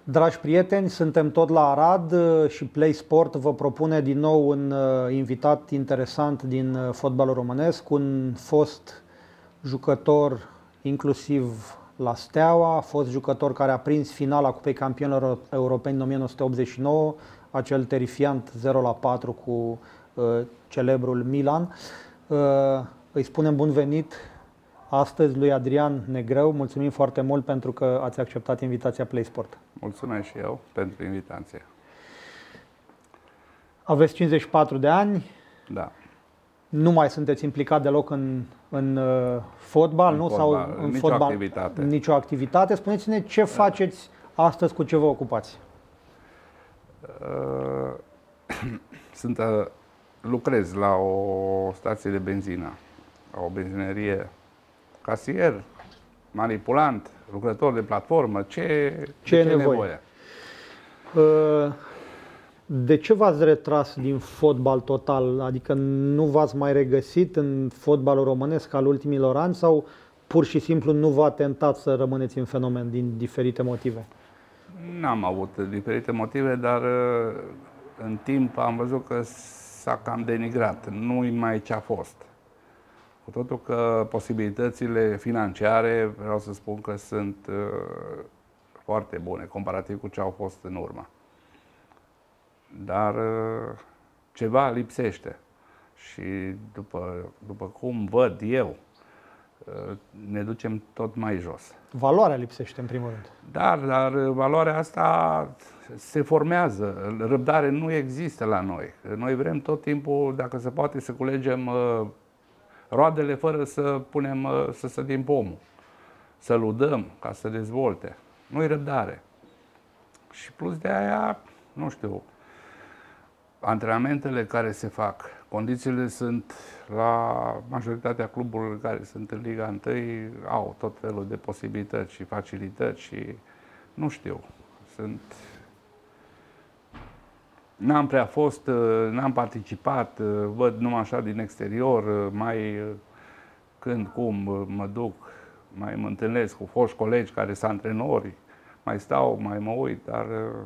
Dragi prieteni, suntem tot la Arad și Play Sport vă propune din nou un invitat interesant din fotbalul românesc, un fost jucător inclusiv la Steaua, fost jucător care a prins finala Cupei Campionilor Europeni în 1989, acel terifiant 0-4 cu celebrul Milan. Îi spunem bun venit astăzi lui Adrian Negreu. Mulțumim foarte mult pentru că ați acceptat invitația Play Sport. Mulțumesc și eu pentru invitație. Aveți 54 de ani. Da. Nu mai sunteți implicat deloc în fotbal, nu? Sau în nicio fotbal, activitate. Nicio activitate. Spuneți-ne ce faceți astăzi, cu ce vă ocupați? Lucrez la o stație de benzină, la o benzinerie, casier, manipulant, lucrător de platformă, ce e nevoie? De ce v-ați retras din fotbal total? Adică nu v-ați mai regăsit în fotbalul românesc al ultimilor ani sau pur și simplu nu v-a tentat să rămâneți în fenomen din diferite motive? N-am avut diferite motive, dar în timp am văzut că s-a cam denigrat. Nu-i mai ce a fost. Cu totul că posibilitățile financiare, vreau să spun că sunt foarte bune, comparativ cu ce au fost în urmă. Dar ceva lipsește. Și după cum văd eu, ne ducem tot mai jos. Valoarea lipsește, în primul rând. Dar valoarea asta se formează. Răbdare nu există la noi. Noi vrem tot timpul, dacă se poate, să culegem roadele fără să să sădim pomul. Să ludăm ca să dezvolte. Nu-i răbdare. Și plus de aia, nu știu, antrenamentele care se fac, condițiile sunt la majoritatea cluburilor care sunt în Liga 1, au tot felul de posibilități și facilități și nu știu, n-am prea fost, n-am participat, văd numai așa din exterior, mai când, cum mă duc, mai mă întâlnesc cu foști colegi care sunt antrenori, mai stau, mai mă uit, dar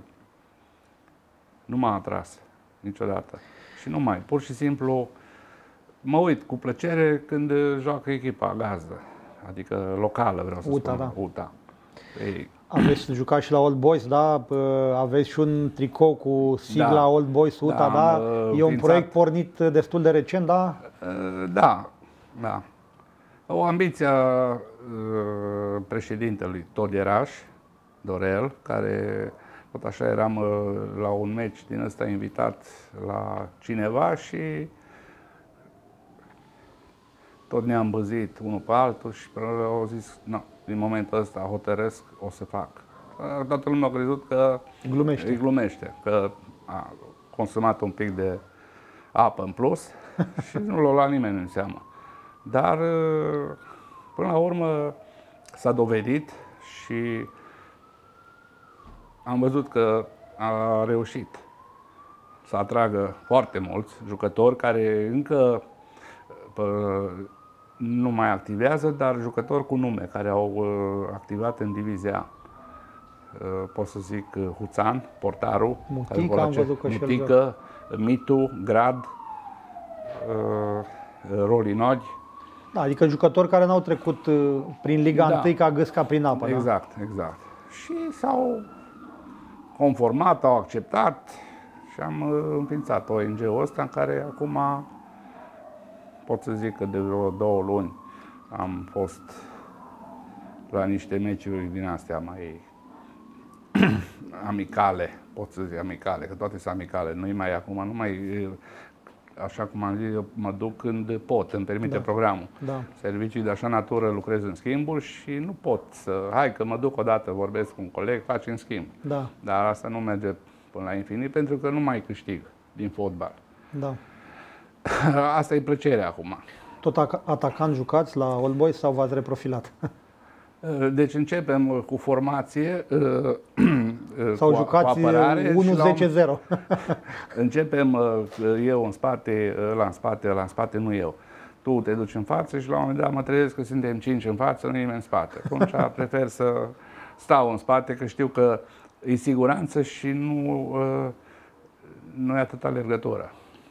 nu m-a atras niciodată. Și nu mai, pur și simplu mă uit cu plăcere când joacă echipa gazdă, adică locală, vreau să spun. Da. UTA. Aveți jucat și la Old Boys, da? Aveți și un tricou cu sigla Old Boys UTA, da? E un proiect pornit destul de recent, da? Da. O ambiție a președintelui Todieraș, Dorel, care tot așa eram la un meci din ăsta invitat la cineva și tot ne-am băzit unul pe altul și au zis, nu, din momentul ăsta hotărăsc, o să fac. Toată lumea a crezut că îi glumește, că a consumat un pic de apă în plus și nu l-a luat nimeni în seamă. Dar până la urmă s-a dovedit și am văzut că a reușit să atragă foarte mulți jucători care încă nu mai activează, dar jucători cu nume care au activat în divizia A. Pot să zic Huțan, portarul, Mutică, Mitu, Grad, Rolinodi. Da, adică jucători care n-au trecut prin Liga 1 ca gâsca prin apă. Exact. Și s-au conformat, au acceptat și am înființat ONG-ul ăsta în care acum pot să zic că de vreo 2 luni am fost la niște meciuri din astea mai amicale, pot să zic amicale, că toate sunt amicale, nu mai acum, nu mai așa cum am zis, eu mă duc când pot, îmi permite programul. Servicii de așa natură lucrez în schimburi și nu pot să, hai că mă duc odată, vorbesc cu un coleg, facem schimb. Dar asta nu merge până la infinit pentru că nu mai câștig din fotbal. Asta e plăcerea acum. Tot atacant jucați la Old Boys sau v-ați reprofilat? Deci începem cu formație, sau cu jucați apărare 1-10-0. Începem eu în spate, ăla în spate, nu eu. Tu te duci în față și la un moment dat mă trezesc că suntem 5 în față, nu nimeni în spate. Atunci prefer să stau în spate, că știu că e siguranță și nu e atâta alergătură.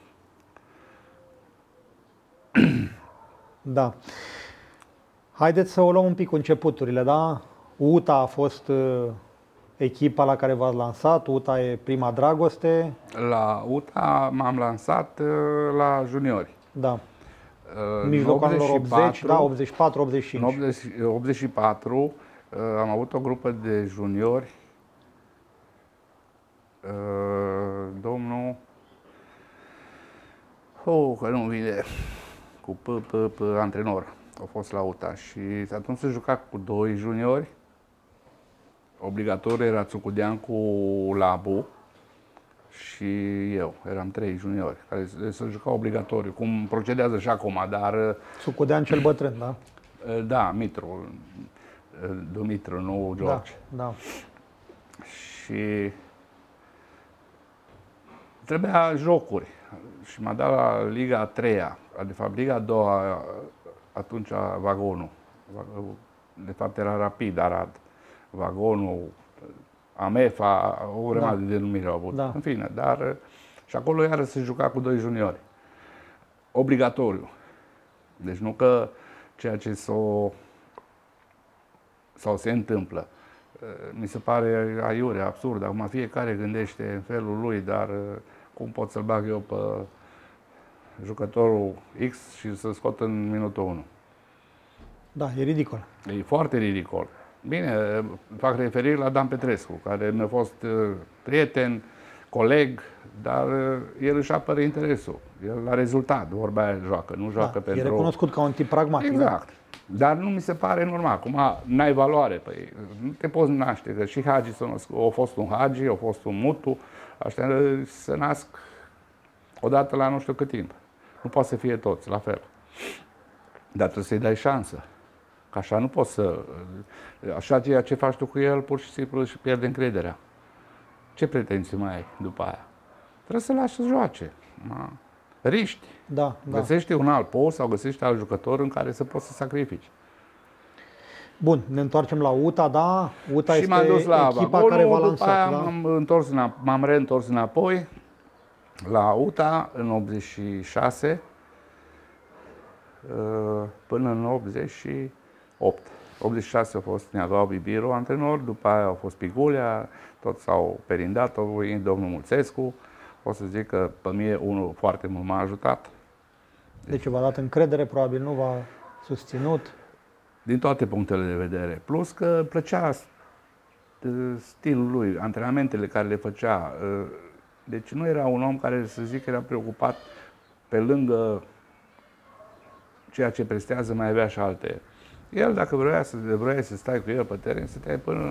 Da. Haideți să o luăm un pic cu începuturile, da? UTA a fost echipa la care v-ați lansat, UTA e prima dragoste. La UTA m-am lansat la juniori. Da. În mijlocul anilor 80, da, 84, 85. În 84 am avut o grupă de juniori. Domnul... că nu vine cu antrenor. A fost la UTA și atunci se juca cu 2 juniori. Obligatoriu era Țucudean cu Labu și eu. Eram 3 juniori care se jucau obligatoriu, cum procedează și acum, dar... Țucudean cel bătrân, da? Da, Dumitru, nu George. Da. Și trebuia jocuri și m-a dat la Liga a 3-a, de fapt Liga a 2-a, atunci Vagonul. De fapt era Rapid Arad. Vagonul, Amefa, o grămadă de denumiri au avut. Da. În fine, dar și acolo iară se juca cu 2 juniori. Obligatoriu. Deci nu că ceea ce sau se întâmplă. Mi se pare aiurea, absurd. Acum fiecare gândește în felul lui, dar cum pot să-l bag eu pe jucătorul X și să scot în minutul 1? Da, e ridicol. E foarte ridicol. Bine, fac referire la Dan Petrescu, care mi-a fost prieten, coleg, dar el își apără interesul. El la rezultat, vorba aia joacă, nu joacă pentru... E recunoscut ca un tip pragmatic. Exact. Da? Dar nu mi se pare normal. Acum n-ai valoare. Păi nu te poți naște, că și Hagi a fost un Hagi, a fost un Mutu, ăștia se nasc odată la nu știu cât timp. Nu poate să fie toți la fel. Dar trebuie să-i dai șansă. Că așa nu poți să... Așa ceea ce faci tu cu el, pur și simplu își pierde încrederea. Ce pretenții mai ai după aia? Trebuie să lași să joace. Riști. Da. Găsește un alt post sau găsește alt jucător în care să poți să sacrifici. Bun, ne întoarcem la UTA, da? UTA și este dus la echipa Vagonu, care v-a lansat. după aia da? m-am reîntors înapoi la UTA în 86 până în 88. 86 a fost Neagau Bibiru antrenor, după aia a fost Pigulea, toți s-au perindat, domnul Mulțescu. O să zic că pe mine unul foarte mult m-a ajutat. Deci v-a dat încredere, probabil nu v-a susținut. Din toate punctele de vedere. Plus că îmi plăcea stilul lui, antrenamentele care le făcea. Deci nu era un om care, să zic, era preocupat pe lângă ceea ce prestează, mai avea și alte. El, dacă vroia să stai cu el pe teren, stăteai până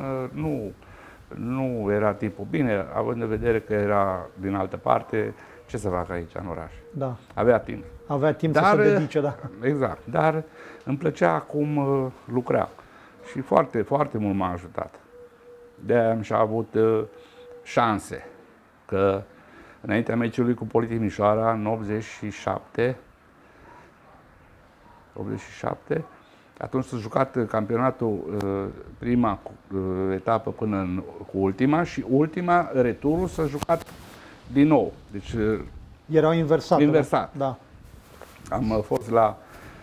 nu era tipul. Bine, având în vedere că era din altă parte, ce să fac aici, în oraș? Da. Avea timp. Avea timp să se dedice, da. Exact. Dar îmi plăcea cum lucra. Și foarte, foarte mult m-a ajutat. De-aia am și avut șanse. Că înaintea meciului cu Politic Timișoara, în 87, atunci s-a jucat campionatul, prima etapă până cu ultima și ultima, returul, s-a jucat din nou. Deci erau inversate. Inversat. Da. Am fost la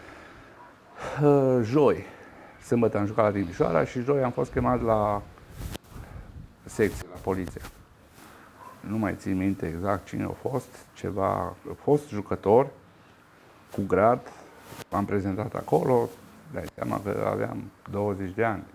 joi. Sâmbătă am jucat la Timișoara și joi am fost chemat la secție, la poliție. Nu mai țin minte exact cine a fost. A fost jucător cu grad. M-am prezentat acolo. Dai seama că aveam 20 de ani.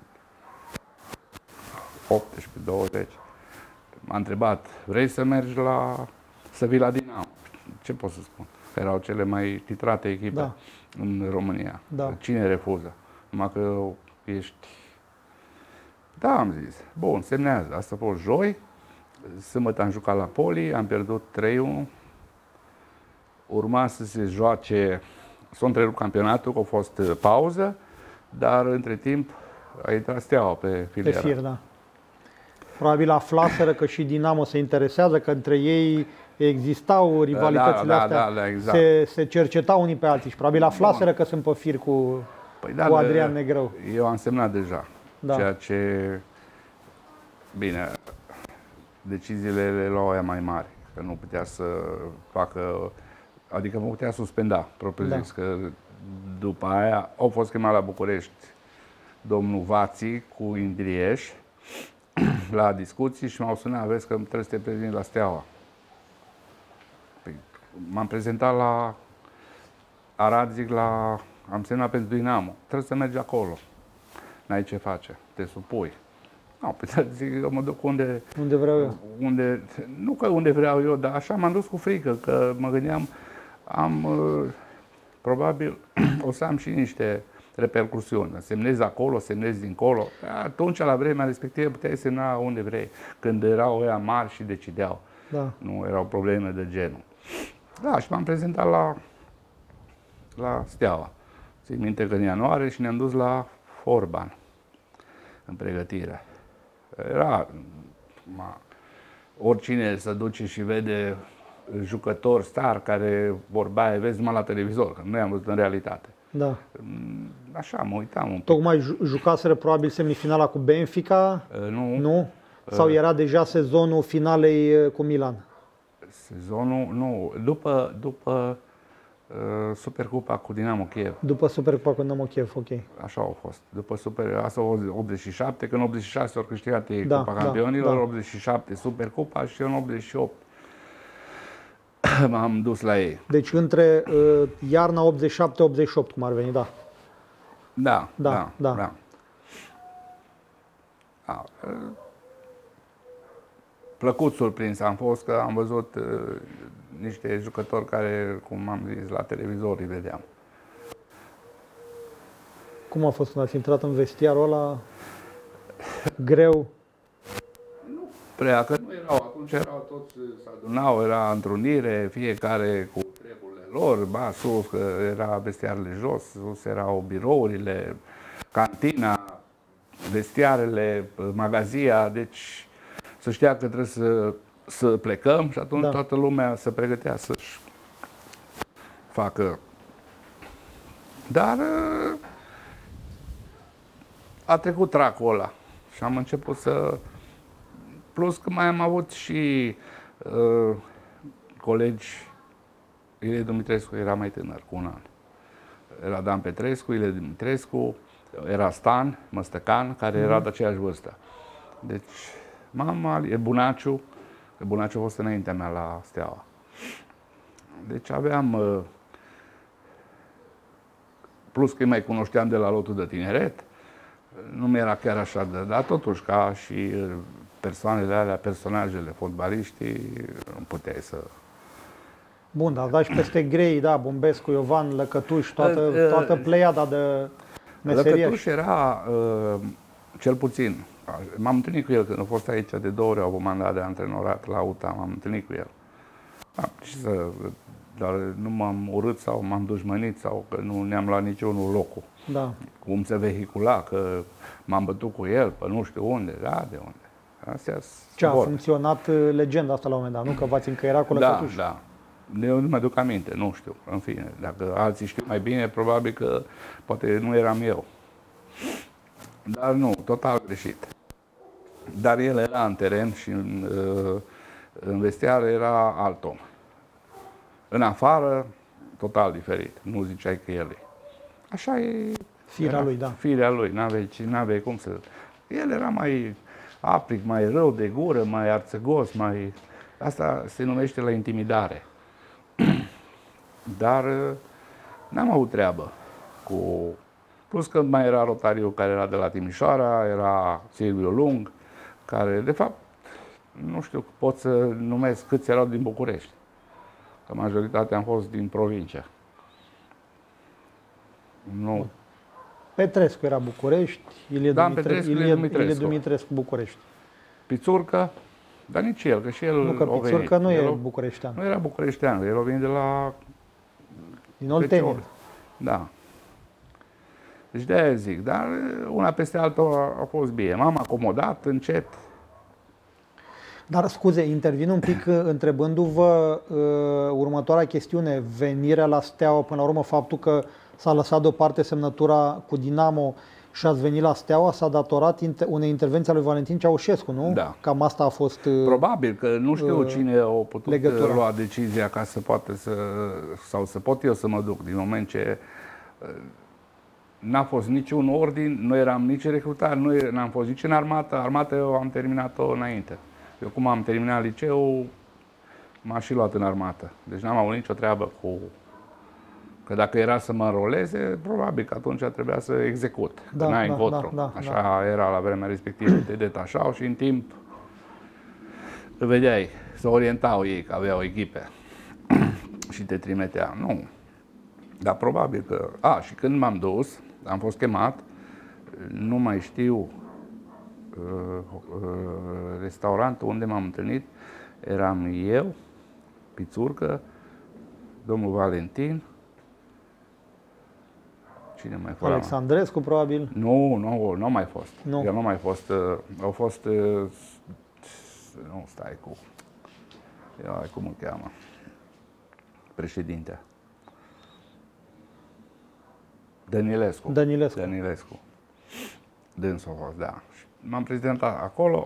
18, 20. M-a întrebat, vrei să mergi să vii la Dinamo? Ce pot să spun? Erau cele mai titrate echipe în România. Da. Cine refuză? Numai că ești... Da, am zis. Bun, semnează. Asta a fost joi. Sâmbătă am jucat la Poli, am pierdut 3-1. Urma să se joace... S-a întrerupt campionatul, că a fost pauză, dar între timp a intrat Steaua pe filiera. Pe fir, da. Probabil aflaseră că și Dinamo se interesează, că între ei existau rivalitățile astea, exact. se cercetau unii pe alții și probabil aflaseră că sunt pe fir cu Adrian Negrău. Eu am semnat deja, ceea ce, bine, deciziile le luau ea mai mari, că nu putea să facă, adică nu putea suspenda, propriu zis, că după aia au fost chemat la București domnul Vații cu Indrieș la discuții și m-au sunat, vezi că trebuie să te prezint la Steaua. Păi, m-am prezentat la Arad, zic, am semnat pentru Dinamo, trebuie să mergi acolo. N-ai ce face, te supui. Nu, pe zic, mă duc unde vreau eu. Nu că unde vreau eu, dar așa m-am dus cu frică, că mă gândeam, probabil o să am și niște repercusiuni. Semnezi acolo, semnezi dincolo. Atunci, la vremea respectivă, puteai semna unde vrei, când erau ăia mari și decideau. Da. Nu erau probleme de genul. Da, și m-am prezentat la Steaua. Țin minte că în ianuarie și ne-am dus la Orban în pregătire. Era, oricine se duce și vede jucători star care vorbea, vezi numai la televizor, că noi am văzut în realitate. Da. Așa, mă uitam un pic. Tocmai jucaseră probabil semifinala cu Benfica? Nu. Nu? Sau era deja sezonul finalei cu Milan? Sezonul, nu. După Supercupa cu Dinamo Kiev. După Supercupa cu Dinamo Kiev, ok. Așa au fost. După asta 87, că în 86 au câștigat ei Cupa Campionilor, 87 Supercupa și în 88 m-am dus la ei. Deci între iarna 87-88, cum ar veni, da. Da. Plăcut surprins am fost că am văzut niște jucători care, cum am zis, la televizor îi vedeam. Cum a fost când ați intrat în vestiarul ăla? Greu? Nu prea, că nu erau, atunci erau toți, se adunau, era întrunire, fiecare cu treburile lor, sus, că era vestiarele jos, sus erau birourile, cantina, vestiarele, magazia, deci să știa că trebuie să plecăm și atunci toată lumea se pregătea să-și facă. Dar a trecut tracul ăla și am început să... Plus că mai am avut și colegi. Ilie Dumitrescu era mai tânăr, cu un an. Era Dan Petrescu, Ilie Dumitrescu, era Stan Măstăcan, care era de aceeași vârstă. Deci, Bunaciu a fost înaintea mea la Steaua. Deci aveam, plus că îi mai cunoșteam de la lotul de tineret, nu mi era chiar așa de, dar totuși ca și persoanele alea, personajele, fotbaliștii, nu puteai să... Bun, dar da și peste grei, da, Bombescu, Iovan, Lăcătuș, toată pleiada de meseriași. Lăcătuș era, cel puțin, m-am întâlnit cu el când a fost aici de 2 ori, au mandat de antrenorat la UTA, m-am întâlnit cu el. Dar nu m-am urât sau m-am dușmănit sau că nu ne-am luat niciunul locul. Da. Cum se vehicula, că m-am bătut cu el pe nu știu unde, de unde. Ce a funcționat legenda asta la un moment dat, nu? Că v-ați încăierat cu Lăcătuș. Da. Eu nu mi-aduc aminte, nu știu, în fine. Dacă alții știu mai bine, probabil că poate nu eram eu. Dar nu, total greșit. Dar el era în teren și în vestiar era alt om. În afară, total diferit. Nu ziceai că el e. Așa e... Firea lui, da. Firea lui, n-aveai cum să... El era mai apric, mai rău de gură, mai arțăgos, mai... Asta se numește la intimidare. Dar n-am avut treabă cu... Plus că mai era Rotariu, care era de la Timișoara, era Silviu Lung, care, de fapt, nu știu, pot să numesc câți erau din București. Că majoritatea am fost din provincia. Nu. Petrescu era București, Ilie Dumitrescu București. Pițurcă, dar nici el, că și el... Nu, că Pițurcă nu e bucureștean. Nu era bucureștean, el a venit de la... Din Oltenia. Da. Deci de-aia zic, dar una peste alta a fost bine. M-am acomodat încet. Dar scuze, intervin un pic întrebându-vă următoarea chestiune. Venirea la Steaua, până la urmă, faptul că s-a lăsat deoparte semnătura cu Dinamo, Și ați venit la Steaua, s-a datorat unei intervenții a lui Valentin Ceaușescu, nu? Da. Cam asta a fost probabil că nu știu cine a putut legătura. lua decizia ca să poată sau să pot eu să mă duc, din moment ce n-a fost niciun ordin, nu eram nici recrutat, n-am fost nici în armată. Armata eu am terminat-o înainte. Eu cum am terminat liceul, m-a și luat în armată. Deci n-am avut nicio treabă cu... Că dacă era să mă înroleze, probabil că atunci trebuia să execut. Da, n-ai încotro. Așa era la vremea respectivă. Te detașau și în timp vedeai, se orientau ei că aveau echipe și te trimitea. Nu. Dar probabil că... și când m-am dus, am fost chemat, nu mai știu restaurantul unde m-am întâlnit, eram eu, Pițurcă, domnul Valentin, cine mai fost? Alexandrescu, probabil? Nu mai fost. Nu. Eu nu mai fost. Au fost... Nu, stai cu... cum îl cheamă? Președintea. Dănilescu. Dânsul a fost, da. M-am prezentat acolo.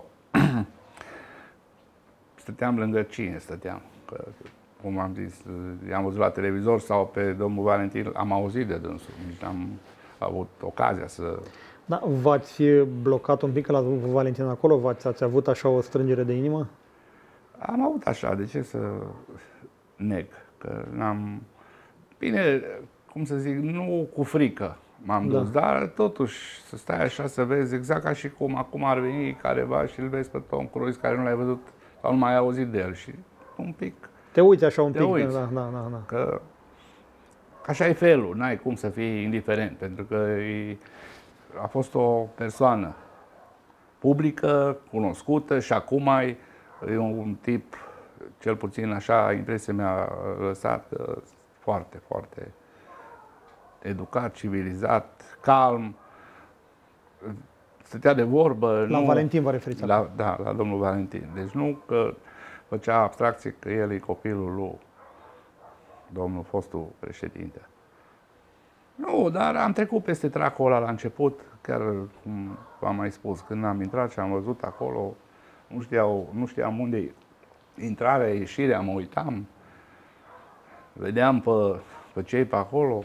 Stăteam lângă cine stăteam? Că, cum am zis, i-am văzut la televizor sau pe domnul Valentin, am auzit de dânsul. Nici n-am avut ocazia să... Da, v-ați blocat un pic la Valentin acolo? Ați avut așa o strângere de inimă? Am avut așa, de ce să neg? Că n-am... Bine, cum să zic, nu cu frică m-am dus, dar totuși să stai așa să vezi exact ca și cum acum ar veni careva și îl vezi pe Tom Cruise care nu l-ai văzut sau nu mai ai auzit de el și un pic... Te uiți așa un pic. Uiți, da. Că așa e felul, n-ai cum să fii indiferent, pentru că a fost o persoană publică, cunoscută și acum e un tip, cel puțin așa impresia mi-a lăsat, foarte, foarte educat, civilizat, calm, stătea de vorbă. La Valentin vă referiți? Da, la domnul Valentin. Deci nu că făcea abstracție că el e copilul lui domnul fostul președinte. Nu, dar am trecut peste tracul ăla la început, chiar cum v-am mai spus, când am intrat și am văzut acolo, nu știam unde e intrarea, ieșirea, mă uitam, vedeam pe cei pe acolo,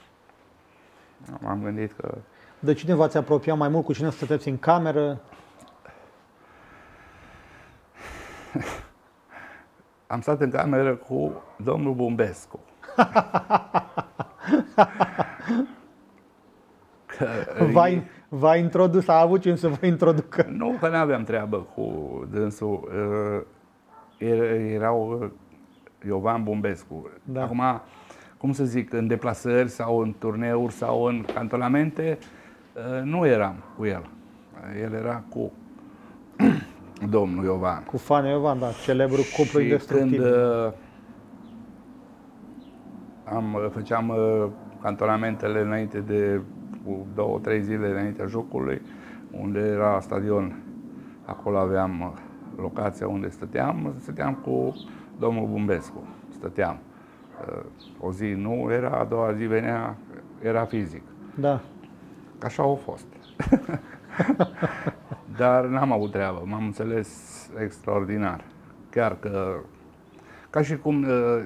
m-am gândit că... De cine v-ați apropiat mai mult, cu cine stăteți în cameră? Am stat în cameră cu domnul Bumbescu. V-a introdus, a avut cine să vă introducă? Nu, că nu aveam treabă cu dânsul. Erau Iovan Bumbescu. Da. Acum, cum să zic, în deplasări sau în turneuri sau în cantonamente, nu eram cu el. El era cu domnul Iovan. Cu Fane Iovan, da, celebru cuplu indestructibil. Când făceam cantonamentele înainte de 2-3 zile înaintea jocului, unde era stadion, acolo aveam locația unde stăteam cu domnul Bumbescu. Stăteam. O zi nu era, a doua zi venea, era fizic. Da. Așa a fost. Dar n-am avut treabă, m-am înțeles extraordinar. Chiar că, ca și cum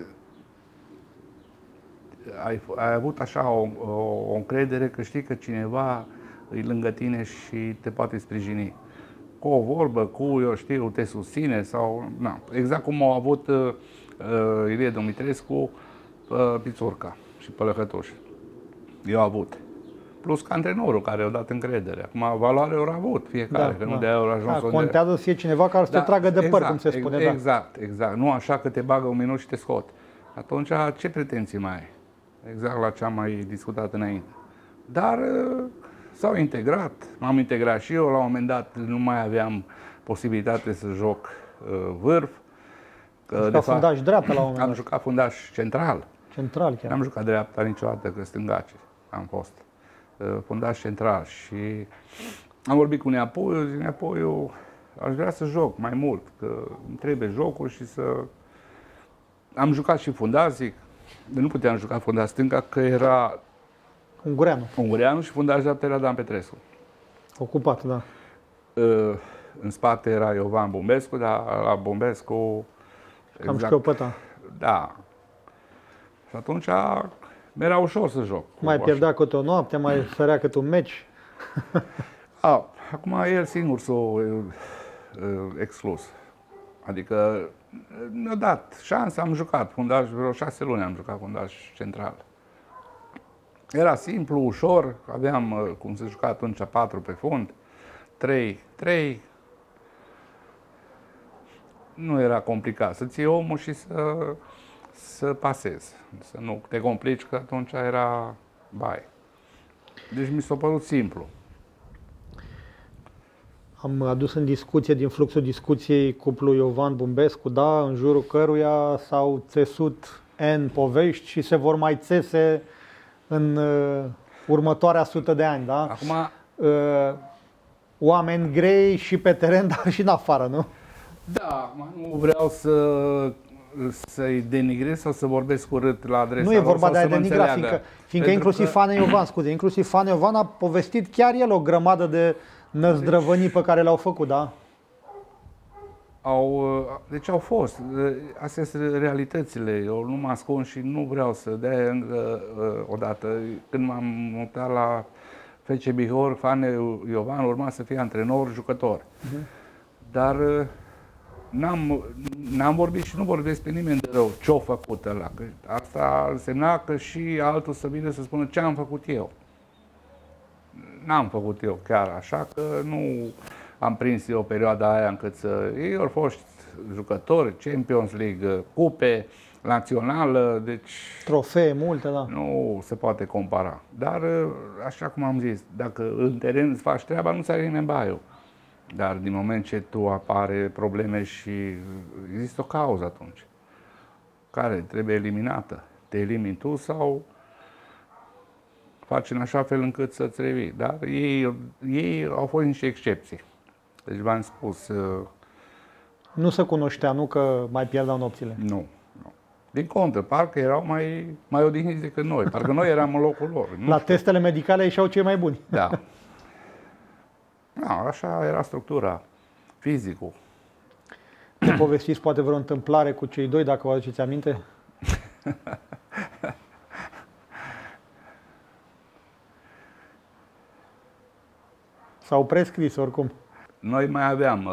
ai avut așa o încredere că știi că cineva e lângă tine și te poate sprijini. Cu o vorbă, eu știu, te susține sau... Na, exact cum au avut Ilie Dumitrescu pe Pițurca și pe Lăcătuș. Eu am avut. Plus că antrenorul care i-a dat încredere. Acum, valoare au avut fiecare, că nu de-aia au ajuns unde... Contează să fie cineva care să te tragă de păr, cum se spune. Exact. Nu așa că te bagă un minut și te scot. Atunci, ce pretenții mai ai? Exact la ce am mai discutat înainte. Dar s-au integrat, m-am integrat și eu. La un moment dat nu mai aveam posibilitate să joc vârf. Fundaș dreapta la un moment dat. Am jucat fundaș central. Central chiar. N-am jucat dreapta niciodată, că stângace am fost. Fundaș central și am vorbit cu Neapoiu, zic, Neapoiu, aș vrea să joc mai mult, că îmi trebuie jocul și să... Am jucat și fundaș, zic, nu puteam juca fundaș stânga, că era Ungureanu și fundaș dreapta era Dan Petrescu. Ocupat, da. În spate era Iovan Bumbescu, dar la Bumbescu... Cam șchiopăta. Da. Și atunci mi-era ușor să joc. Mai pierdea câte o noapte, mai sărea câte un meci. Acum el singur s-a exclus. Adică mi-a dat șansa, am jucat fundaș, vreo 6 luni am jucat fundaș central. Era simplu, ușor, aveam cum se juca atunci 4 pe fund, 3. Nu era complicat să ții omul și să pasezi, să nu te complici, că atunci era bai. Deci mi s-a părut simplu. Am adus în discuție, din fluxul discuției, cuplul Iovan Bumbescu, da, în jurul căruia s-au țesut N povești și se vor mai țese în următoarea 100 de ani, da? Acum... Oameni grei și pe teren, dar și în afară, nu? Da, nu vreau să-i denigrez sau să vorbesc urât la adresa Nu e vorba de a denigra, fiindcă inclusiv Fane Iovan, inclusiv Fane Iovan a povestit chiar el o grămadă de năzdrăvănii pe care le-au făcut, da? Deci au fost. Astea sunt realitățile. Eu nu mă ascund și nu vreau să dea odată. Când m-am mutat la FC Bihor, Fane Iovan urma să fie antrenor, jucător. Dar n-am vorbit și nu vorbesc pe nimeni de rău ce-a făcut ăla. Că asta însemna că și altul să vină să spună ce am făcut eu. N-am făcut eu chiar așa, că nu am prins eu perioada aia încât să... Ei au fost jucători, Champions League, cupe, națională, deci... Trofee multe, da. Nu se poate compara. Dar, așa cum am zis, dacă în teren îți faci treaba, nu ți-are nimeni baiul. Dar din moment ce tu apare probleme și există o cauză atunci, care trebuie eliminată. Te elimini tu sau faci în așa fel încât să-ți revii. Dar ei au fost niște excepții. Deci v-am spus... Nu se cunoștea, nu că mai pierdeau nopțile. Nu. Din contră, parcă erau mai odihniți decât noi. Parcă noi eram în locul lor. La testele medicale ieșeau cei mai buni. Da. Da, așa era structura, fizicul. Ne povestiți poate vreo întâmplare cu cei doi, dacă vă aduceți aminte? S-au prescris oricum. Noi mai aveam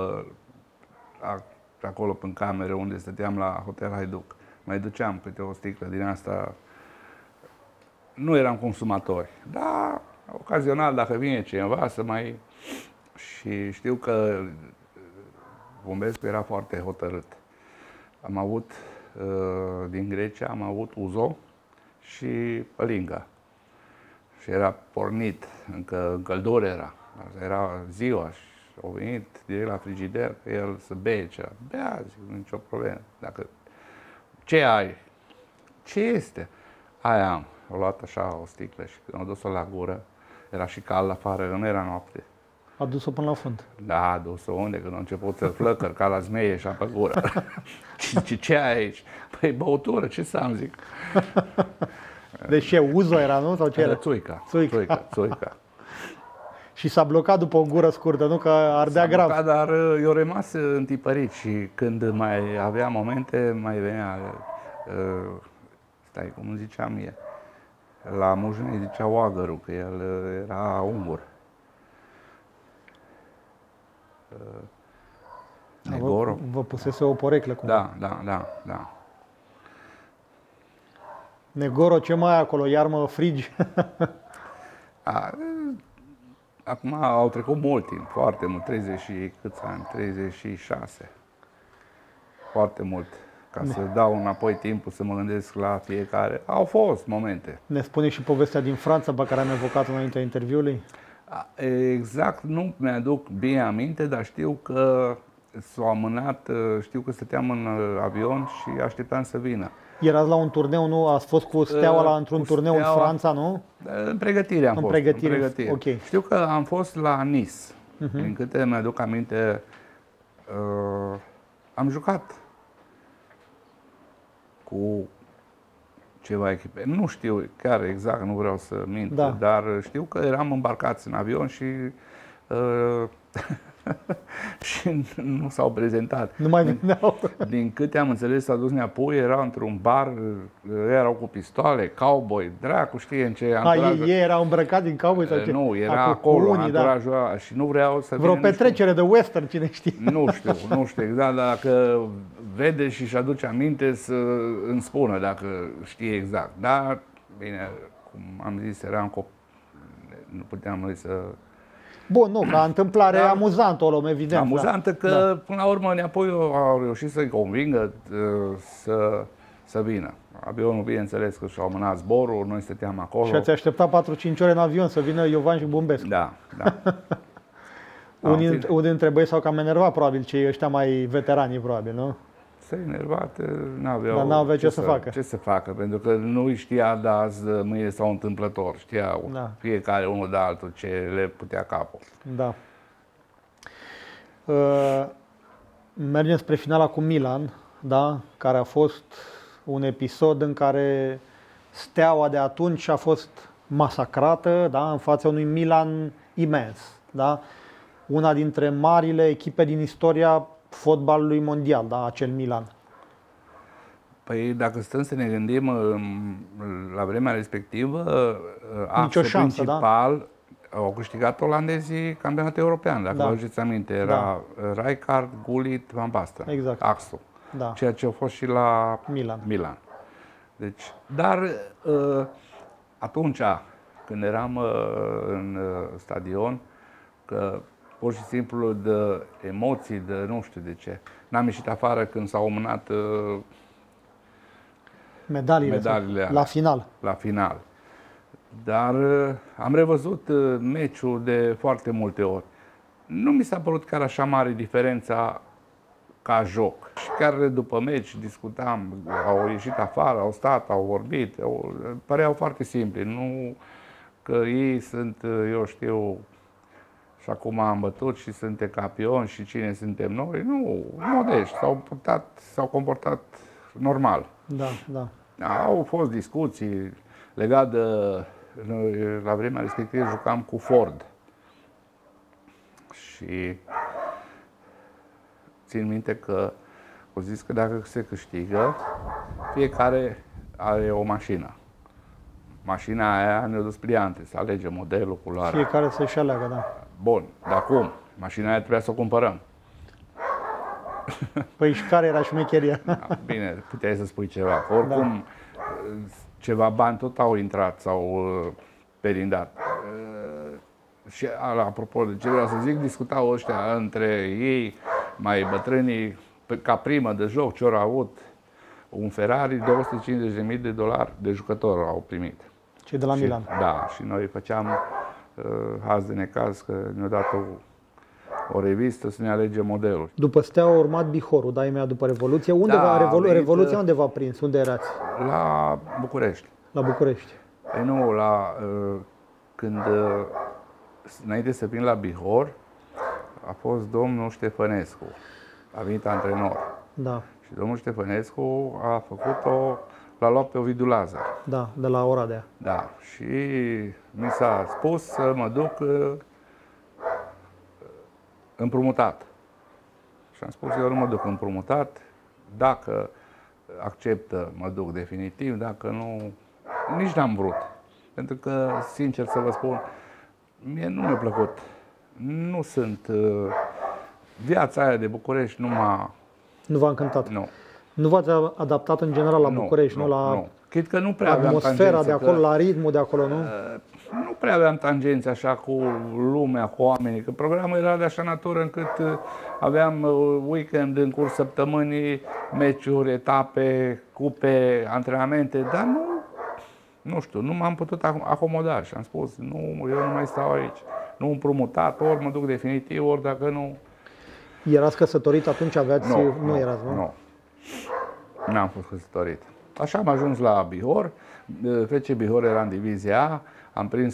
acolo în cameră unde stăteam la Hotel Haiduc. Mai duceam câte o sticlă din asta. Nu eram consumatori, dar ocazional, dacă vine cineva să mai... Și știu că Bumbescu era foarte hotărât. Am avut, din Grecia, am avut Uzo și Pălinga. Și era pornit, încă în căldură era ziua și au venit direct la frigider, că el să bea ceva. Bea, zic, nicio problemă. Dacă, ce ai? Ce este? Aia am. Au luat așa o sticlă și când au dus-o la gură, era și cald afară, nu era noapte. A dus-o până la fund. Da, a dus-o unde? Când a început să flăcăr ca la zmeie și pe gură. Ce ai aici? Păi băutură, ce să am, zic. Deci ce, Uzo era, nu? Sau ce era? Țuica. Și s-a blocat după o gură scurtă, nu? Că ardea grav. Blocat, dar eu rămas întipărit și când mai avea momente, mai venea, stai, cum ziceam mie, la Mujnei zicea Oagăru, că el era ungur. Negoro. Vă pusese o poreclă cumva. Da. Negoro, ce mai ai acolo? Iar mă frigi? Acum au trecut mult timp, foarte mult, 30 și câți ani? 36. Foarte mult. Ca să dau înapoi timpul, să mă gândesc la fiecare. Au fost momente. Ne spune și povestea din Franța pe care am evocat înaintea interviului? Exact, nu mi-aduc bine aminte, dar știu că s-au amânat, știu că stăteam în avion și așteptam să vină. Erați la un turneu, nu? Ați fost cu Steaua într-un turneu în Franța, nu? În pregătire am fost. În pregătire. Okay. Știu că am fost la Nice. Din câte mi-aduc aminte, am jucat cu ceva echipe. Nu știu chiar exact, nu vreau să mint, da. dar știu că eram îmbarcați în avion și și nu s-au prezentat. Nu mai veneau. Din câte am înțeles, s-a dus înapoi, era într-un bar, erau cu pistoale, cowboy, dracu știe în ce anturaj. Ei erau îmbrăcați din cowboy sau ce? Nu, era acolo, anturajul ăla, și nu vreau să vreo petrecere de western, cine știe. Nu știu exact, dacă vede și își aduce aminte să îmi spună dacă știe exact. Dar, bine, cum am zis, eram copii, nu puteam noi să... Bun, nu, ca întâmplare amuzantă o luăm, evident. Amuzantă că, până la urmă, înapoi au reușit să-i convingă să vină. Avionul, bineînțeles, că și-au mânat zborul, noi stăteam acolo. Și ați așteptat 4-5 ore în avion să vină Iovan și Bumbescu. Da. Unii dintre băieți s-au cam enervat, probabil, cei ăștia mai veterani, probabil, nu? Se enervate, n-aveau ce să facă. Ce să facă, pentru că nu îi știa de azi, mâine sau întâmplător. Știau fiecare unul de altul ce le putea capul. Da. Mergem spre finala cu Milan, da? Care a fost un episod în care Steaua de atunci a fost masacrată, da? În fața unui Milan imens, da? Una dintre marile echipe din istoria fotbalului mondial, da, acel Milan. Păi dacă stăm să ne gândim la vremea respectivă, axul principal au câștigat olandezii campionatul european, dacă vă aduceți aminte, era Rijkaard, Gullit, Van Basten, exact. axul, ceea ce a fost și la Milan. Deci, dar atunci când eram în stadion, că pur și simplu de emoții, de nu știu de ce. N-am ieșit afară când s-au mânat medaliile la final. Dar am revăzut meciul de foarte multe ori. Nu mi s-a părut chiar așa mare diferența ca joc. Și chiar după meci discutam, au ieșit afară, au stat, au vorbit, păreau foarte simple. Nu că ei sunt, eu știu, și acum am bătut și suntem campioni și cine suntem noi. Nu, modești, s-au comportat normal. Da. Au fost discuții legate de... Noi, la vremea respectivă, jucam cu Ford. Și țin minte că au zis că dacă se câștigă, fiecare are o mașină. Mașina aia ne-a dus pliante, să alege modelul, culoarea. Fiecare să-și aleagă, da. Bun, dar cum? Mașina aia trebuia să o cumpărăm. Păi și care era șmecheria? Bine, puteai să spui ceva. Oricum, ceva bani tot au intrat sau perindat. Și apropo de ce vreau să zic, discutau ăștia între ei, mai bătrânii, ca primă de joc, ce au avut un Ferrari, $250.000 de jucător au primit. Cei de la Milan. Da, și noi făceam haz de necaz că ne-a dat o revistă să ne alegem modelul. După Steaua a urmat Bihorul, da, imediat după Revoluție. Revoluția unde v-a prins? Unde erați? La București. La București. Păi nu, când înainte să vin la Bihor, a fost domnul Ștefănescu. A venit antrenor. Da. Și domnul Ștefănescu a făcut-o, l-a luat pe Ovidiu Lazar. Da, de la Oradea. Da, și mi s-a spus să mă duc împrumutat. Și am spus, eu nu mă duc împrumutat, dacă acceptă, mă duc definitiv, dacă nu, nici n-am vrut. Pentru că, sincer să vă spun, mie nu mi-a plăcut. Nu sunt... Viața aia de București Nu v-a încântat? Nu. Nu v-ați adaptat în general la București, nu? La Cred că nu prea atmosfera de acolo, la ritmul de acolo, nu? Nu prea aveam tangențe așa cu lumea, cu oamenii, că programul era de așa natură încât aveam weekend în curs săptămânii, meciuri, etape, cupe, antrenamente, dar nu știu, nu m-am putut acomoda și am spus, nu, eu nu mai stau aici. Nu împrumutat, ori mă duc definitiv, ori dacă nu... Erați căsătorit atunci? Nu erați, nu? Nu. N-am fost căsătorit. Așa am ajuns la Bihor. FC Bihor era în divizia A. Am prins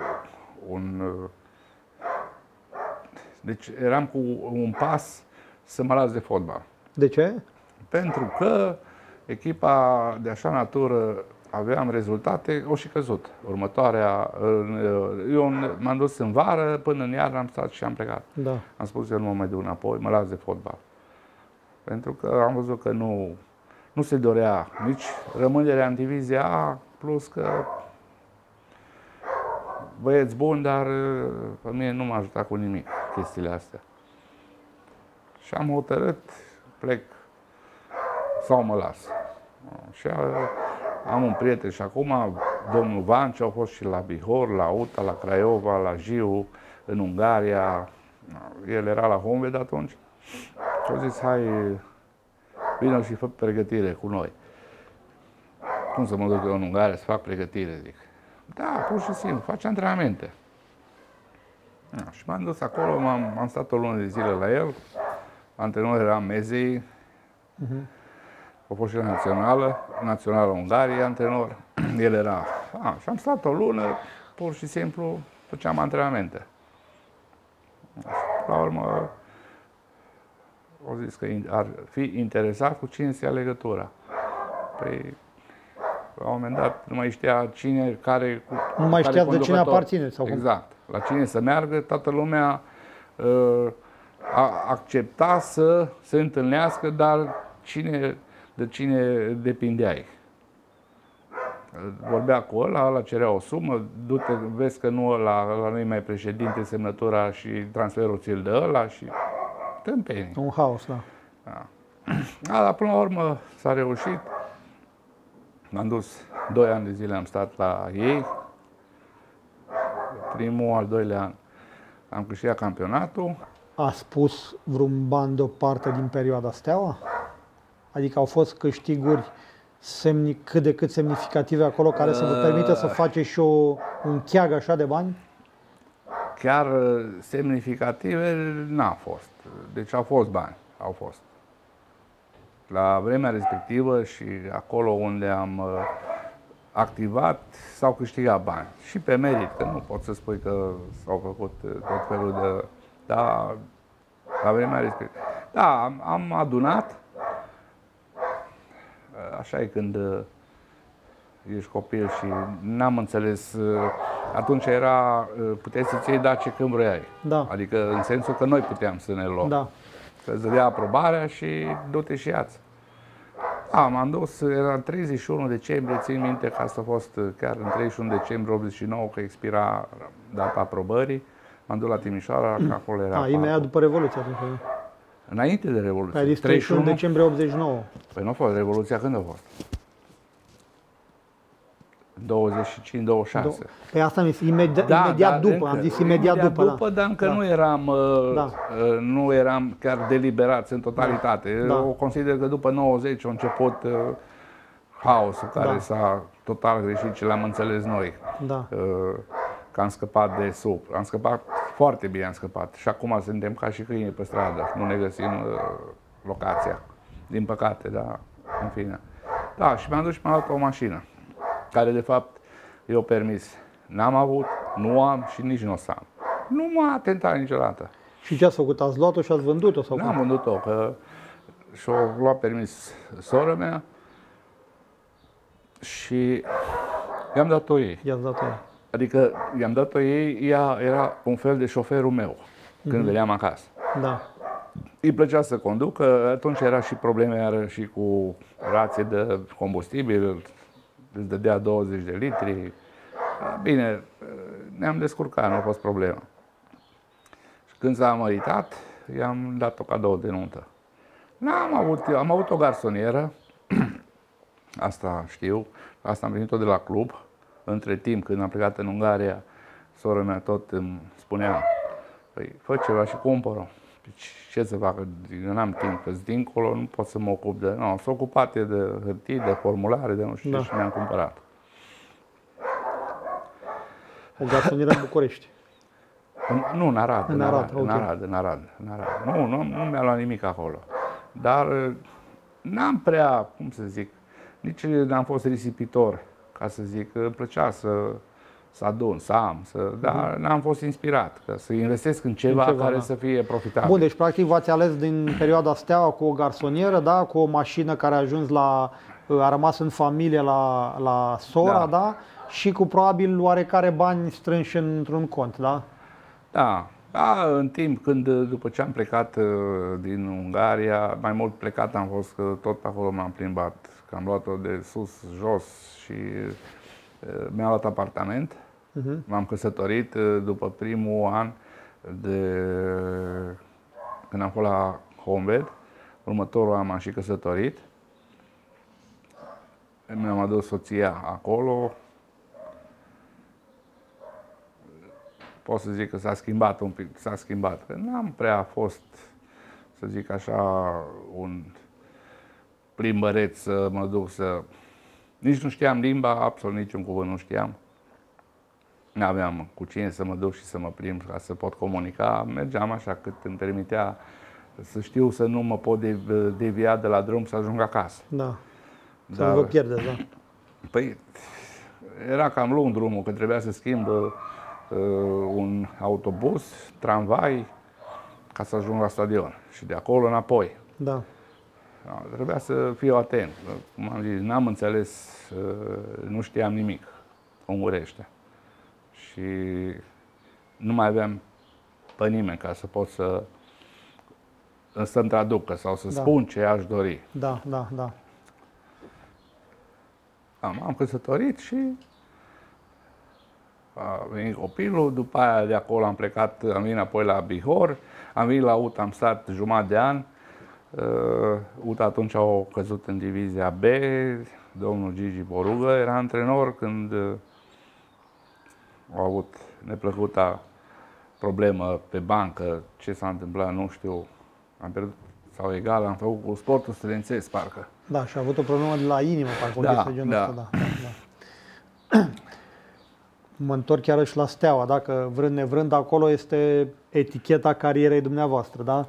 Deci eram cu un pas să mă las de fotbal. De ce? Pentru că echipa de așa natură aveam rezultate, au și căzut. Următoarea, eu m-am dus în vară, până în iarnă am stat și am plecat. Da. Am spus că eu nu mă mai duc înapoi, mă las de fotbal. Pentru că am văzut că nu se dorea nici rămânerea în divizia A, plus că băieți buni, dar pe mine nu m-a ajutat cu nimic chestiile astea. Și am hotărât, plec sau mă las. Și am un prieten și acum, domnul Vanciu, au fost și la Bihor, la UTA, la Craiova, la Jiu, în Ungaria. El era la Honved atunci. Și au zis, hai, vină și fă pregătire cu noi. Cum să mă duc eu în Ungaria să fac pregătire, zic. Da, pur și simplu, faci antrenamente. Și m-am dus acolo, am stat o lună de zile la el. Antrenor era Mezei. A fost și la națională Ungaria, antrenor. El era. Și am stat o lună, pur și simplu, făceam antrenamente. La urmă, au zis că ar fi interesat cu cine se ia legătura. Păi, la un moment dat, nu mai știa cine, care... Nu mai știa de cine aparține. Sau cum? Exact. La cine să meargă, toată lumea accepta să se întâlnească, dar de cine depindeai. Vorbea cu ăla cerea o sumă, du-te, vezi că nu ăla nu-i mai președinte, semnătura și transferul ți-l dă ăla și tâmpenii. Un haos, da. Dar până la urmă s-a reușit. M-am dus, 2 ani de zile am stat la ei. Primul, al doilea an am câștigat campionatul. A spus vreun ban deoparte din perioada Steaua? Adică au fost câștiguri cât de cât semnificative acolo, care să vă permită să faceți și un cheag așa de bani? Chiar semnificative n-a fost. Deci au fost bani, au fost. La vremea respectivă și acolo unde am activat, s-au câștigat bani. Și pe merit, că nu pot să spui că s-au făcut tot felul de... Dar la vremea respectivă. Da, am adunat. Așa e când ești copil și n-am înțeles. Atunci puteai să-ți iei dace când vrei. Da. Adică în sensul că noi puteam să ne luăm. Da. Că îți dădea aprobarea și du-te și ia-ți. M-am dus, era 31 decembrie, țin minte că asta a fost chiar în 31 decembrie 89, că expira data aprobării. M-am dus la Timișoara, că acolo era... Imediat după Revoluție atunci. Înainte de Revoluție. Păi 31 decembrie 89. Păi nu a fost Revoluția, când a fost? 25-26. Păi asta imediat după, am zis imediat după. Dar încă nu eram chiar deliberați în totalitate. Da. Eu consider că după 90 a început haosul care s-a total greșit și l-am înțeles noi. Da. Că am scăpat de sub. Am scăpat foarte bine, am scăpat. Și acum suntem ca și câini pe stradă. Nu ne găsim locația. Din păcate, dar în fine. Da, și mi-am dus și mi-am luat o mașină, care de fapt eu permis n-am avut, nu am și nici nu o să am. Nu m-a atentat niciodată. Și ce ați făcut? Ați luat-o și ați vândut-o? Sau n-am vândut-o, că și-o luat permis sora mea și i-am dat-o ei. I-ați dat-o ei. Adică i-am dat-o ei, ea era un fel de șoferul meu când veneam acasă. Da. Îi plăcea să conducă, atunci era și probleme și cu rație de combustibil, îți dădea 20 de litri. Bine, ne-am descurcat, nu a fost problemă. Și când s-a măritat, i-am dat-o cadou de nuntă. Am avut o garsonieră, asta știu, asta am venit-o de la club. Între timp, când am plecat în Ungaria, sora mea tot îmi spunea, păi, fă ceva și cumpără. Ce să facă? Eu n-am timp, că-s dincolo, nu pot să mă ocup de... Nu, s-a ocupat de hârtii, de formulare, de nu știu ce, și mi-am cumpărat. O garsonieră în București? Nu, în Arad. În Arad. Nu mi-a luat nimic acolo. Dar n-am prea, cum să zic, nici n-am fost risipitor, ca să zic, îmi plăcea să adun, să am, dar n-am fost inspirat, să investesc în ceva care să fie profitabil. Bun, deci practic v-ați ales din perioada Steaua cu o garsonieră, da, cu o mașină care a ajuns la a rămas în familie la sora, da? Și cu probabil oarecare bani strânși într-un cont, da? Da. Da, în timp când, după ce am plecat din Ungaria, mai mult plecat am fost, că tot pe acolo m-am plimbat, că am luat-o de sus, jos și mi-am luat apartament. M-am căsătorit după primul an când am fost la Honved. Următorul an m-am și căsătorit. Mi-am adus soția acolo. Pot să zic că s-a schimbat un pic, s-a schimbat. N-am prea fost, să zic așa, un plimbăreț să mă duc să... Nici nu știam limba, absolut niciun cuvânt nu știam. N-aveam cu cine să mă duc și să mă plimb ca să pot comunica. Mergeam așa cât îmi permitea să știu să nu mă pot devia de la drum să ajung acasă. Da, să nu vă pierdeți, da. Păi, era cam lung drumul, că trebuia să schimb un autobuz, tramvai, ca să ajung la stadion. Și de acolo înapoi. Da. Trebuia să fiu atent. Cum am zis, n-am înțeles, nu știam nimic ungurește. Și nu mai aveam pe nimeni ca să pot să-mi traducă sau să spun ce aș dori. Da. M-am căsătorit și a venit copilul, după aia de acolo am plecat, am venit apoi la Bihor, am venit la UTA, am stat jumătate de an. UTA atunci au căzut în divizia B, domnul Gigi Borugă era antrenor când au avut neplăcuta problemă pe bancă, ce s-a întâmplat, nu știu, am pierdut sau egal, am făcut cu Sportul Studențesc, parcă. Da, și a avut o problemă de la inimă, parcă da. Mă întorc chiar și la Steaua, dacă vrând nevrând, acolo este eticheta carierei dumneavoastră, da?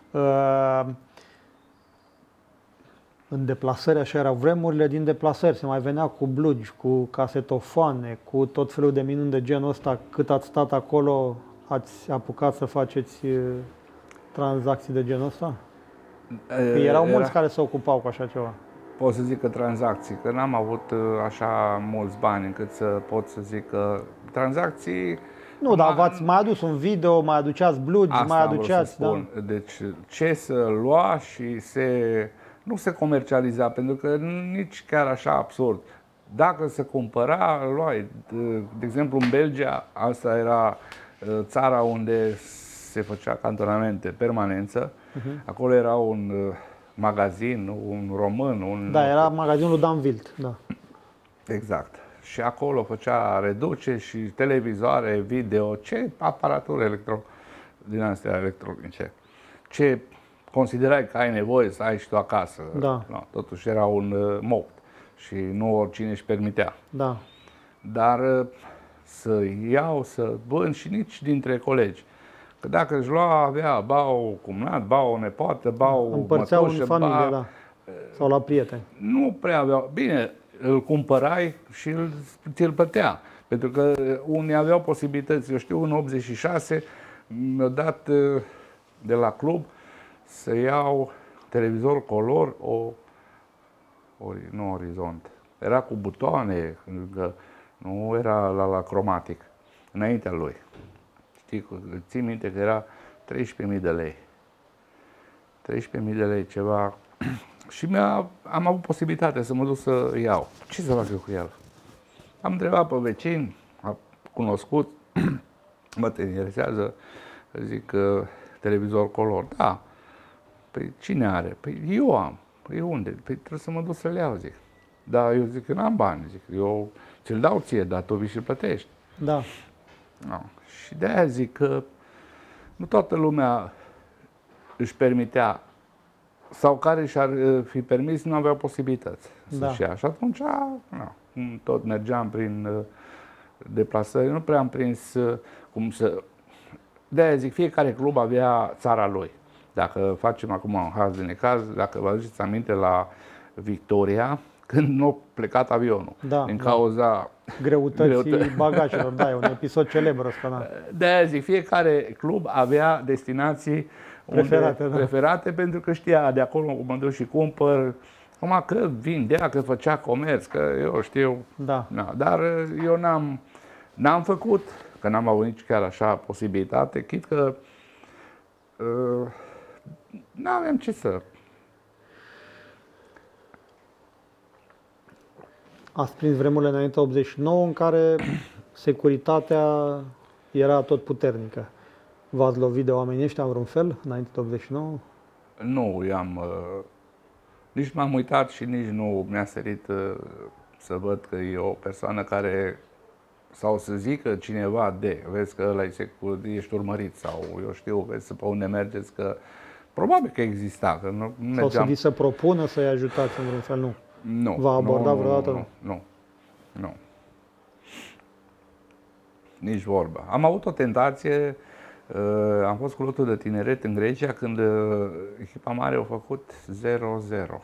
În deplasări, așa erau vremurile din deplasări, se mai venea cu blugi, cu casetofoane, cu tot felul de minuni de genul ăsta. Cât ați stat acolo, ați apucat să faceți tranzacții de genul ăsta? Erau mulți care se ocupau cu așa ceva. Pot să zic că tranzacții, că n-am avut așa mulți bani încât să pot să zic că tranzacții... Nu, dar v-ați mai adus un video, mai aduceați blugi, mai aduceați... Da? Deci ce să lua și nu se comercializa, pentru că nici chiar așa absurd. Dacă se cumpăra, luai. De exemplu, în Belgia, asta era țara unde se făcea cantonamente, permanență. Acolo era un magazin, un român. Da, era magazinul lui Dan Wild, da. Exact. Și acolo făcea reduceri și televizoare, video, ce aparatură din astea electronice. Ce considerai că ai nevoie să ai și tu acasă. Da. No, totuși era un moft și nu oricine își permitea. Da. Dar să iau, să vând și nici dintre colegi. Că dacă își lua, avea, ba o cumnat, ba o nepoată, ba o împărțeau în familie, da. Sau la prieteni. Nu prea aveau. Bine, îl cumpărai și ți-l plătea. Pentru că unii aveau posibilități. Eu știu, în 86 mi-a dat de la club să iau televizor color, nu Orizont. Era cu butoane, că nu era la cromatic, înaintea lui. Știi, țin minte că era 13.000 de lei. 13.000 de lei, ceva. Și am avut posibilitatea să mă duc să iau. Ce să fac eu cu el? Am întrebat pe vecini, am cunoscut, mă interesează, zic, televizor color. Da. Păi cine are? Păi eu am. Păi unde? Păi trebuie să mă duc să le iau, zic. Dar eu zic că n-am bani, zic. Eu ți-l dau ție, dar tu vii și-l plătești. Da. No. Și de-aia zic că nu toată lumea își permitea, sau care și-ar fi permis, nu aveau posibilități să-și ia. Și atunci, tot mergeam prin deplasări, nu prea am prins cum să... De-aia zic, fiecare club avea țara lui. Dacă facem acum un haz de necaz, dacă vă aduceți aminte la Victoria, când nu a plecat avionul, din cauza greutății bagajelor, da, e un episod celebru ăsta, da. De-aia zic, fiecare club avea destinații preferate, pentru că știa, de acolo mă duc și cumpăr, Acum că vindea, că făcea comerț, că eu știu, da. Dar eu n-am făcut, că n-am avut nici chiar așa posibilitate, chit că n-aveam ce să... Ați prins vremurile înainte 89 în care securitatea era tot puternică. V-ați lovit de oamenii ăștia în vreun fel înainte de 89? Nu, nici m-am uitat și nici nu mi-a sărit să văd că e o persoană care, sau să zică cineva vezi că ăla ești urmărit sau eu știu, vezi pe unde mergeți, că probabil că exista. Că nu mergeam... Sau să vi se propună să-i ajutați în vreun fel, nu? Nu. V-a abordat vreodată? Nu. Nici vorba. Am avut o tentație, am fost cu lotul de tineret în Grecia când echipa mare a făcut 0-0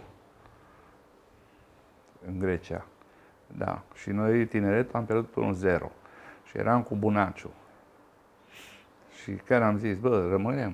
în Grecia. Da. Și noi, tineret, am pierdut 1-0. Și eram cu Bunaciu. Și chiar am zis, bă, rămânem.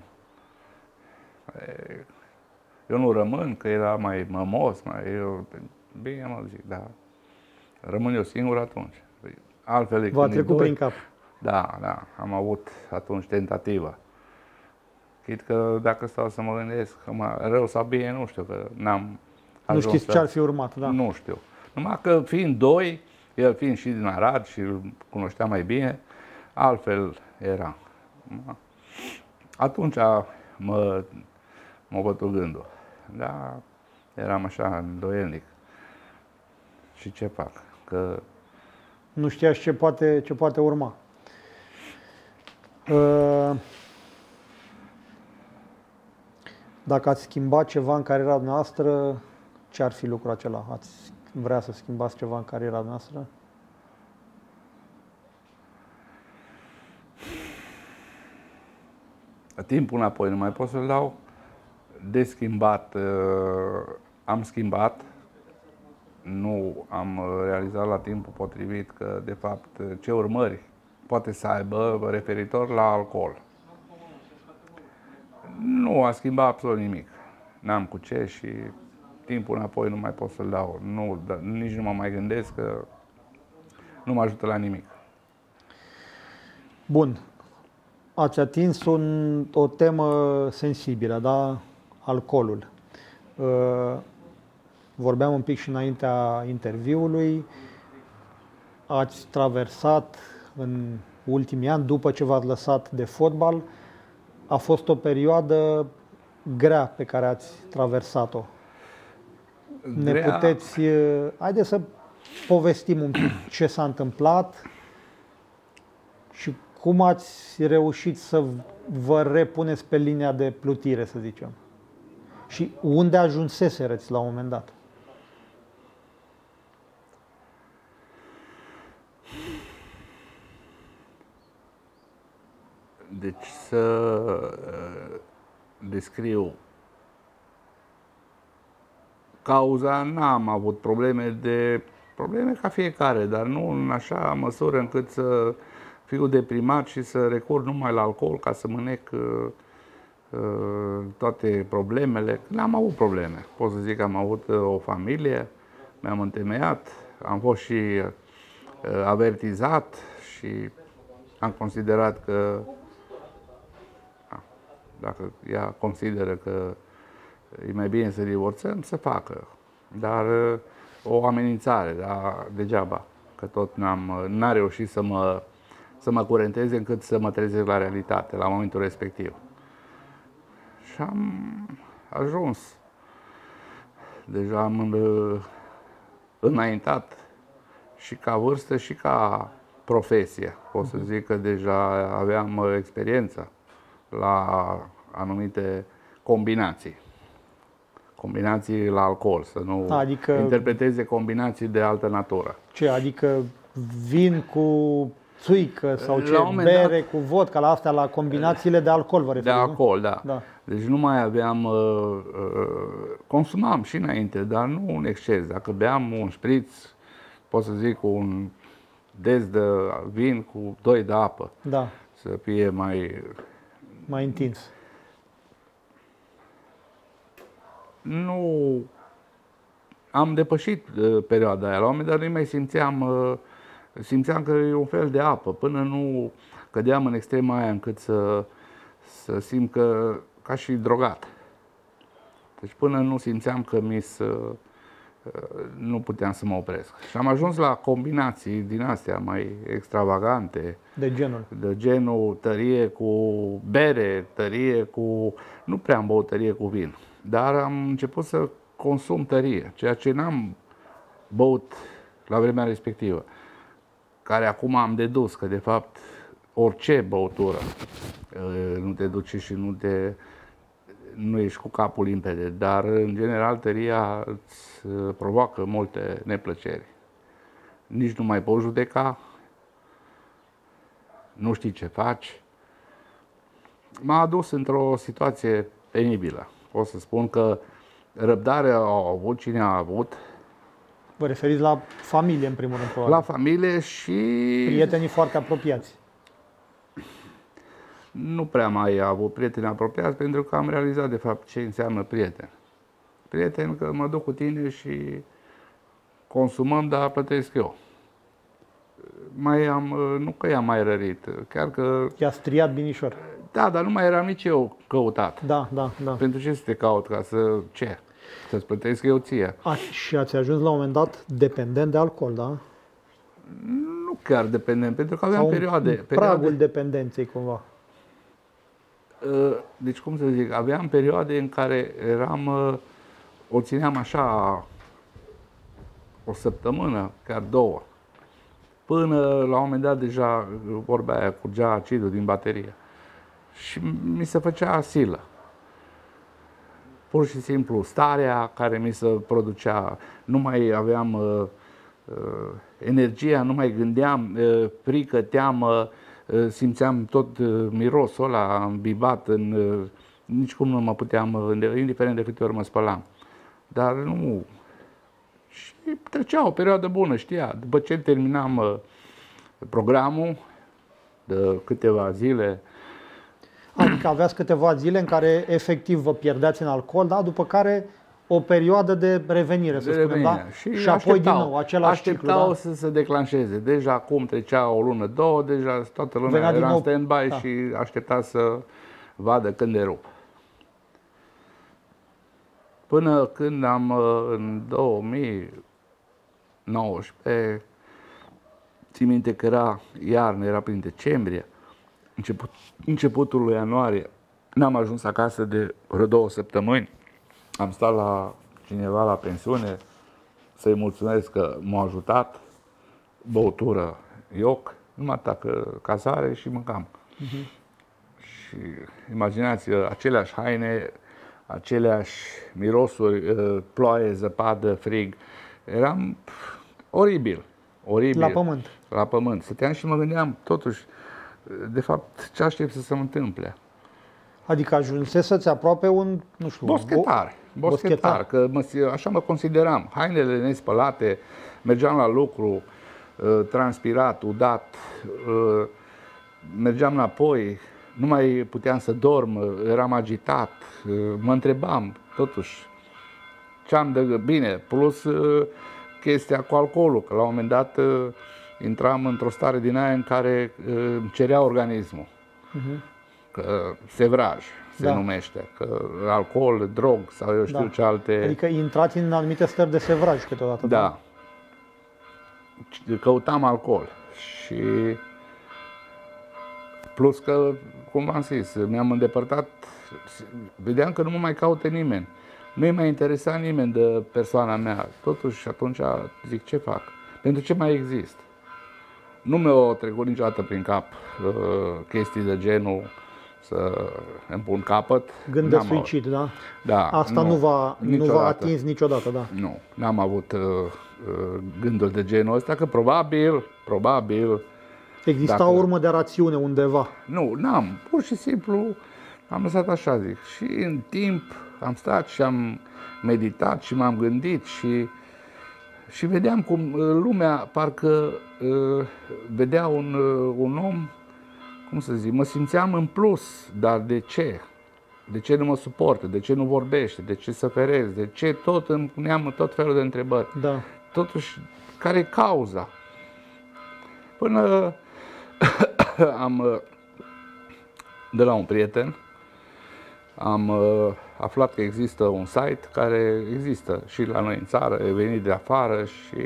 Eu nu rămân, că era mai mămos, bine, mă zic, da. Rămân eu singur atunci. Altfel, v-a trecut prin cap. Da, am avut atunci tentativă. Chit că dacă stau să mă gândesc, rău sau bine, nu știu, că n-am ajuns. Nu știți ce ar fi urmat, da? Nu știu. Numai că fiind doi, el fiind și din Arad și îl cunoștea mai bine, altfel era. Atunci mă bătu gândul. Da, eram așa îndoielnic. Și ce fac? Că nu știați ce poate urma. Dacă ați schimbat ceva în cariera noastră, ce ar fi lucrul acela? Ați vrea să schimbați ceva în cariera noastră? Timpul înapoi nu mai pot să-l dau. De schimbat, am schimbat. Nu am realizat la timpul potrivit că, de fapt, ce urmări poate să aibă referitor la alcool. Nu a schimbat absolut nimic. N-am cu ce și timpul înapoi nu mai pot să-l dau. Nici nu mă mai gândesc că nu mă ajută la nimic. Bun. Ați atins o temă sensibilă, da? Alcoolul. Vorbeam un pic și înaintea interviului. Ați traversat în ultimii ani, după ce v-ați lăsat de fotbal, a fost o perioadă grea pe care ați traversat-o. Ne puteți... Haideți să povestim un pic ce s-a întâmplat și cum ați reușit să vă repuneți pe linia de plutire, să zicem. Și unde ajunseserăți la un moment dat. Deci să descriu cauza, n-am avut probleme ca fiecare, dar nu în așa măsură încât să fiu deprimat și să recurg numai la alcool ca să mânec toate problemele. N-am avut probleme. Pot să zic că am avut o familie, mi-am întemeiat, am fost și avertizat și am considerat că dacă ea consideră că e mai bine să divorțăm, să facă. Dar o amenințare, dar degeaba, că tot n-a reușit să mă curenteze încât să mă trezesc la realitate la momentul respectiv. Și am ajuns. Deja am înaintat și ca vârstă și ca profesie. Pot să zic că deja aveam experiență la anumite combinații. Combinații la alcool, să nu interpreteze combinații de altă natură. Ce? Adică vin cu țuică sau ce? Bere cu vodka, la astea, la combinațiile de alcool vă referiți? De alcool, da. Deci nu mai aveam, consumam și înainte, dar nu în exces. Dacă beam un șpriț, pot să zic un dez de vin cu 2 de apă, da, să fie mai întins. am depășit perioada aia. La un moment dat nu mai simțeam că e un fel de apă, până nu cădeam în extrema aia încât să simt că ca și drogat. Deci până nu simțeam că nu puteam să mă opresc. Și am ajuns la combinații din astea mai extravagante. De genul tărie cu bere, tărie cu... Nu prea am băut tărie cu vin, dar am început să consum tărie, ceea ce n-am băut la vremea respectivă. Care acum am dedus că, de fapt, orice băutură nu te duce și nu ești cu capul limpede, dar în general tăria îți provoacă multe neplăceri. Nici nu mai poți judeca, nu știi ce faci. M-a adus într-o situație penibilă. O să spun că răbdare au avut cine a avut. Vă referiți la familie, în primul rând, probabil. La familie și... prietenii foarte apropiați. Nu prea mai am avut prieteni apropiați, pentru că am realizat, de fapt, ce înseamnă prieten. Prieten, că mă duc cu tine și consumăm, dar plătesc eu. Nu că i-am mai rărit, chiar că... I-a striat binișor. Da, dar nu mai eram nici eu căutat. Da. Pentru ce să te caut? Ce? Să-ți plătesc eu ție. Și ați ajuns la un moment dat dependent de alcool, da? Nu chiar dependent, pentru că aveam perioade... Pragul dependenței, cumva. Deci, cum să zic, aveam perioade în care o țineam așa o săptămână, chiar 2. Până la un moment dat deja vorba aia, curgea acidul din baterie. Și mi se făcea silă. Pur și simplu, starea care mi se producea, nu mai aveam energia, nu mai gândeam, frică, teamă, simțeam tot mirosul ăla îmbibat, nici cum nu mă puteam, indiferent de câte ori mă spălam. Dar nu... Și trecea o perioadă bună, știa. După ce terminam programul de câteva zile... Adică aveați câteva zile în care efectiv vă pierdeați în alcool, da? După care o perioadă de revenire, să spunem, da? Și apoi din nou același ciclu, da? Așteptau să se declanșeze. Deja acum trecea o lună, 2, deja toată lumea era în stand-by, da. Și aștepta să vadă când erup. Până când în 2019, țin minte că era iarnă, era prin decembrie, începutul lui ianuarie, n-am ajuns acasă de vreo 2 săptămâni. Am stat la cineva la pensiune să-i mulțumesc că m-a ajutat, băutură, ioc, numai atacă cazare și mâncam. Și imaginați aceleași haine, aceleași mirosuri, ploaie, zăpadă, frig. Eram oribil. La pământ. La pământ. Stăteam și mă gândeam, totuși, de fapt, ce aștept să se întâmple? Adică ajunseseți aproape un, nu știu... Boschetar, că așa mă consideram. Hainele nespălate, mergeam la lucru, transpirat, udat, mergeam înapoi, nu mai puteam să dorm, eram agitat, mă întrebam, totuși, ce am de bine, plus chestia cu alcoolul, că la un moment dat intram într-o stare din aia în care îmi cerea organismul. Că sevraj se numește, că alcool, drog sau eu știu ce alte... Adică intrați în anumite stări de sevraj câteodată. Da. Căutam alcool și plus că, cum v-am zis, mi-am îndepărtat, vedeam că nu mă mai caută nimeni. Nu-i mai interesa nimeni de persoana mea. Totuși, atunci zic, ce fac? Pentru ce mai exist? Nu mi-a trecut niciodată prin cap chestii de genul să îmi pun capăt. Gând de suicid, da? Da. Asta nu v-a atins niciodată, da? Nu, n-am avut gânduri de genul ăsta, că probabil... Exista o urmă de rațiune undeva. Nu, n-am. Pur și simplu am lăsat așa, zic. Și în timp am stat și am meditat și m-am gândit și vedeam cum lumea parcă vedea un om, cum să zic, mă simțeam în plus, dar de ce? De ce nu mă suportă? De ce nu vorbește? De ce să ferez? De ce tot îmi puneam tot felul de întrebări? Da. Totuși, care e cauza? Până am, de la un prieten, am aflat că există un site care există și la noi în țară, e venit de afară și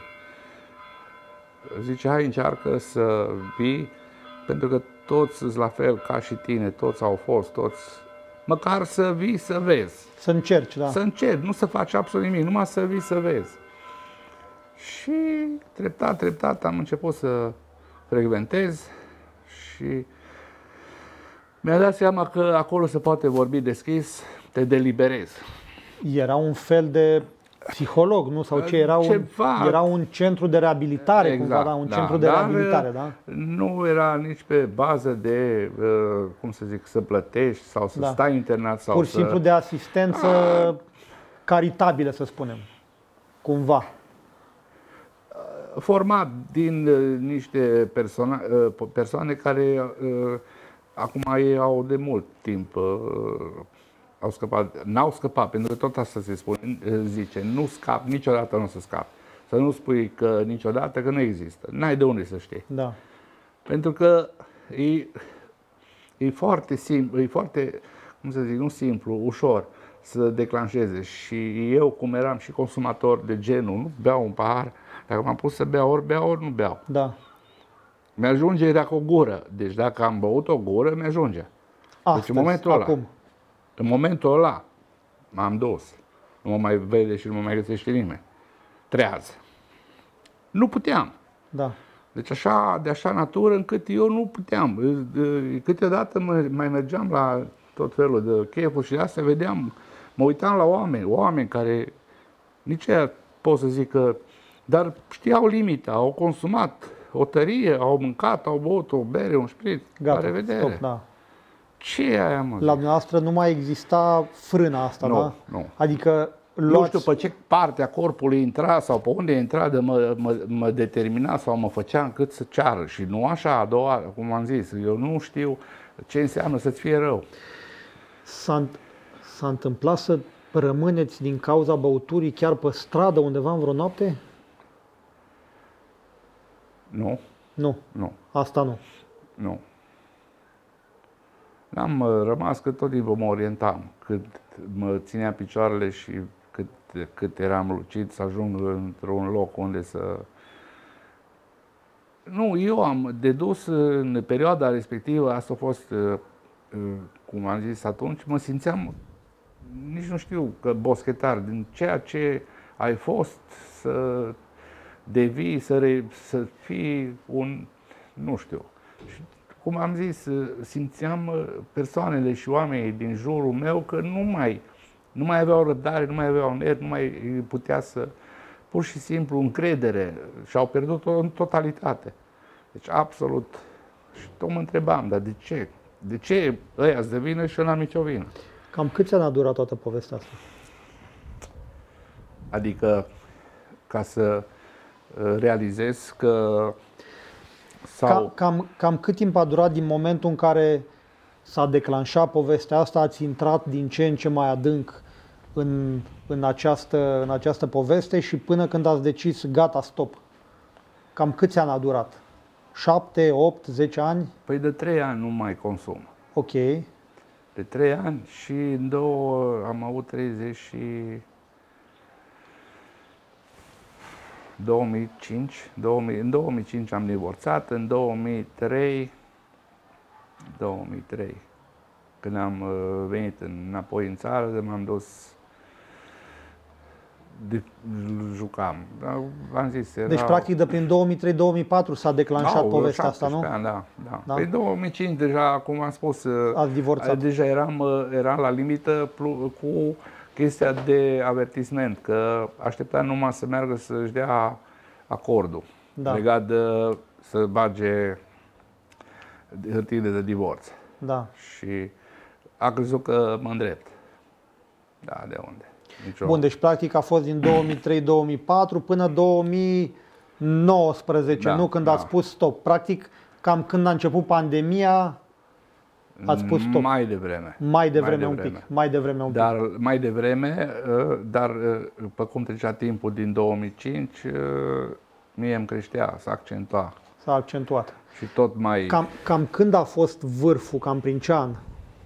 zice, hai încearcă să vii, pentru că toți sunt la fel ca și tine, toți au fost, toți, măcar să vii să vezi. Să încerci, da. Să încerci, nu să faci absolut nimic, numai să vii să vezi. Și treptat, treptat am început să frecventez și mi-a dat seama că acolo se poate vorbi deschis, te deliberezi. Era un fel de psiholog, nu? Sau ce? Era un centru de reabilitare, exact, cumva, da? Un centru de reabilitare, da? Nu era nici pe bază de, cum să zic, să plătești sau să stai internat. Sau pur și simplu de asistență caritabilă, să spunem, cumva. Format din niște persoane care acum ei au de mult timp au scăpat, n-au scăpat, pentru că tot asta se spune, zice, nu scap, niciodată nu o să scapi. Să nu spui că niciodată, că nu există. N-ai de unde să știi. Da. Pentru că e foarte simplu, e foarte, cum să zic, nu simplu, ușor să declanșeze. Și eu, cum eram și consumator de genul, nu beau un pahar, dacă m-am pus să beau, ori nu beau. Da. Mi-ajunge dacă o gură. Deci dacă am băut o gură, mi-ajunge. Astăzi, deci în momentul ăla. acum. În momentul ăla m-am dus. Nu mă mai vede și nu mă mai găsește nimeni. Trează. Nu puteam. Da. Deci așa, de așa natură încât eu nu puteam. Câteodată mai mergeam la tot felul de chefuri și de astea vedeam, mă uitam la oameni care nici aia pot să zic că, dar știau limita, au consumat o tărie, au mâncat, au băut o bere, un șpriț. Gata, la revedere. stop, da. Ce e aia, mă? La dumneavoastră nu mai exista frâna asta, nu, da? Nu. Adică nu știu pe ce parte a corpului intra sau pe unde intra de mă determina sau mă făcea încât să ceară. Și nu așa a doua, cum am zis, eu nu știu ce înseamnă să-ți fie rău. S-a întâmplat să rămâneți din cauza băuturii chiar pe stradă undeva în vreo noapte? Nu. Nu. Nu. Asta nu. Nu. Am rămas că tot timpul mă orientam, cât mă ținea picioarele și cât eram lucid să ajung într-un loc unde să... Nu, eu am dedus în perioada respectivă, asta a fost, cum am zis atunci, mă simțeam, nici nu știu, că boschetar, din ceea ce ai fost să devii, să fii un, nu știu. Cum am zis, simțeam persoanele și oamenii din jurul meu că nu mai aveau răbdare, nu mai aveau nervi, nu mai putea să, pur și simplu, încredere și-au pierdut-o în totalitate. Deci, absolut. Și tot mă întrebam, dar de ce? De ce ăia să vină și eu n-am nicio vină? Cam câți ani a durat toată povestea asta? Adică, ca să realizez că... Sau... Cam cât timp a durat din momentul în care s-a declanșat povestea asta, ați intrat din ce în ce mai adânc în această poveste și până când ați decis, gata, stop? Cam câți ani a durat? 7, 8, 10 ani? Păi de 3 ani nu mai consum. Ok. De 3 ani și în 2 am avut 30 și... în 2005 am divorțat, în 2003, când am venit înapoi în țară, m-am dus, jucam. Am zis, deci, practic, de prin 2003-2004 s-a declanșat povestea asta, nu? Ani, da. În 2005, deja, cum am spus, ați divorțat. Deja eram la limită cu chestia de avertisment, că aștepta numai să meargă să-și dea acordul legat de să bage hârtiile de divorț. Da. Și a crezut că mă îndrept. Da, de unde? Bun, deci practic a fost din 2003-2004 până 2019, nu? Când ați spus stop. Practic, cam când a început pandemia, Ați spus stop. Mai devreme. Mai devreme un pic. Mai devreme un pic. Dar mai devreme, dar pe cum trecea timpul din 2005, mie îmi creștea, s-a accentuat. S-a accentuat. Și tot mai... Cam când a fost vârful, cam prin ce an?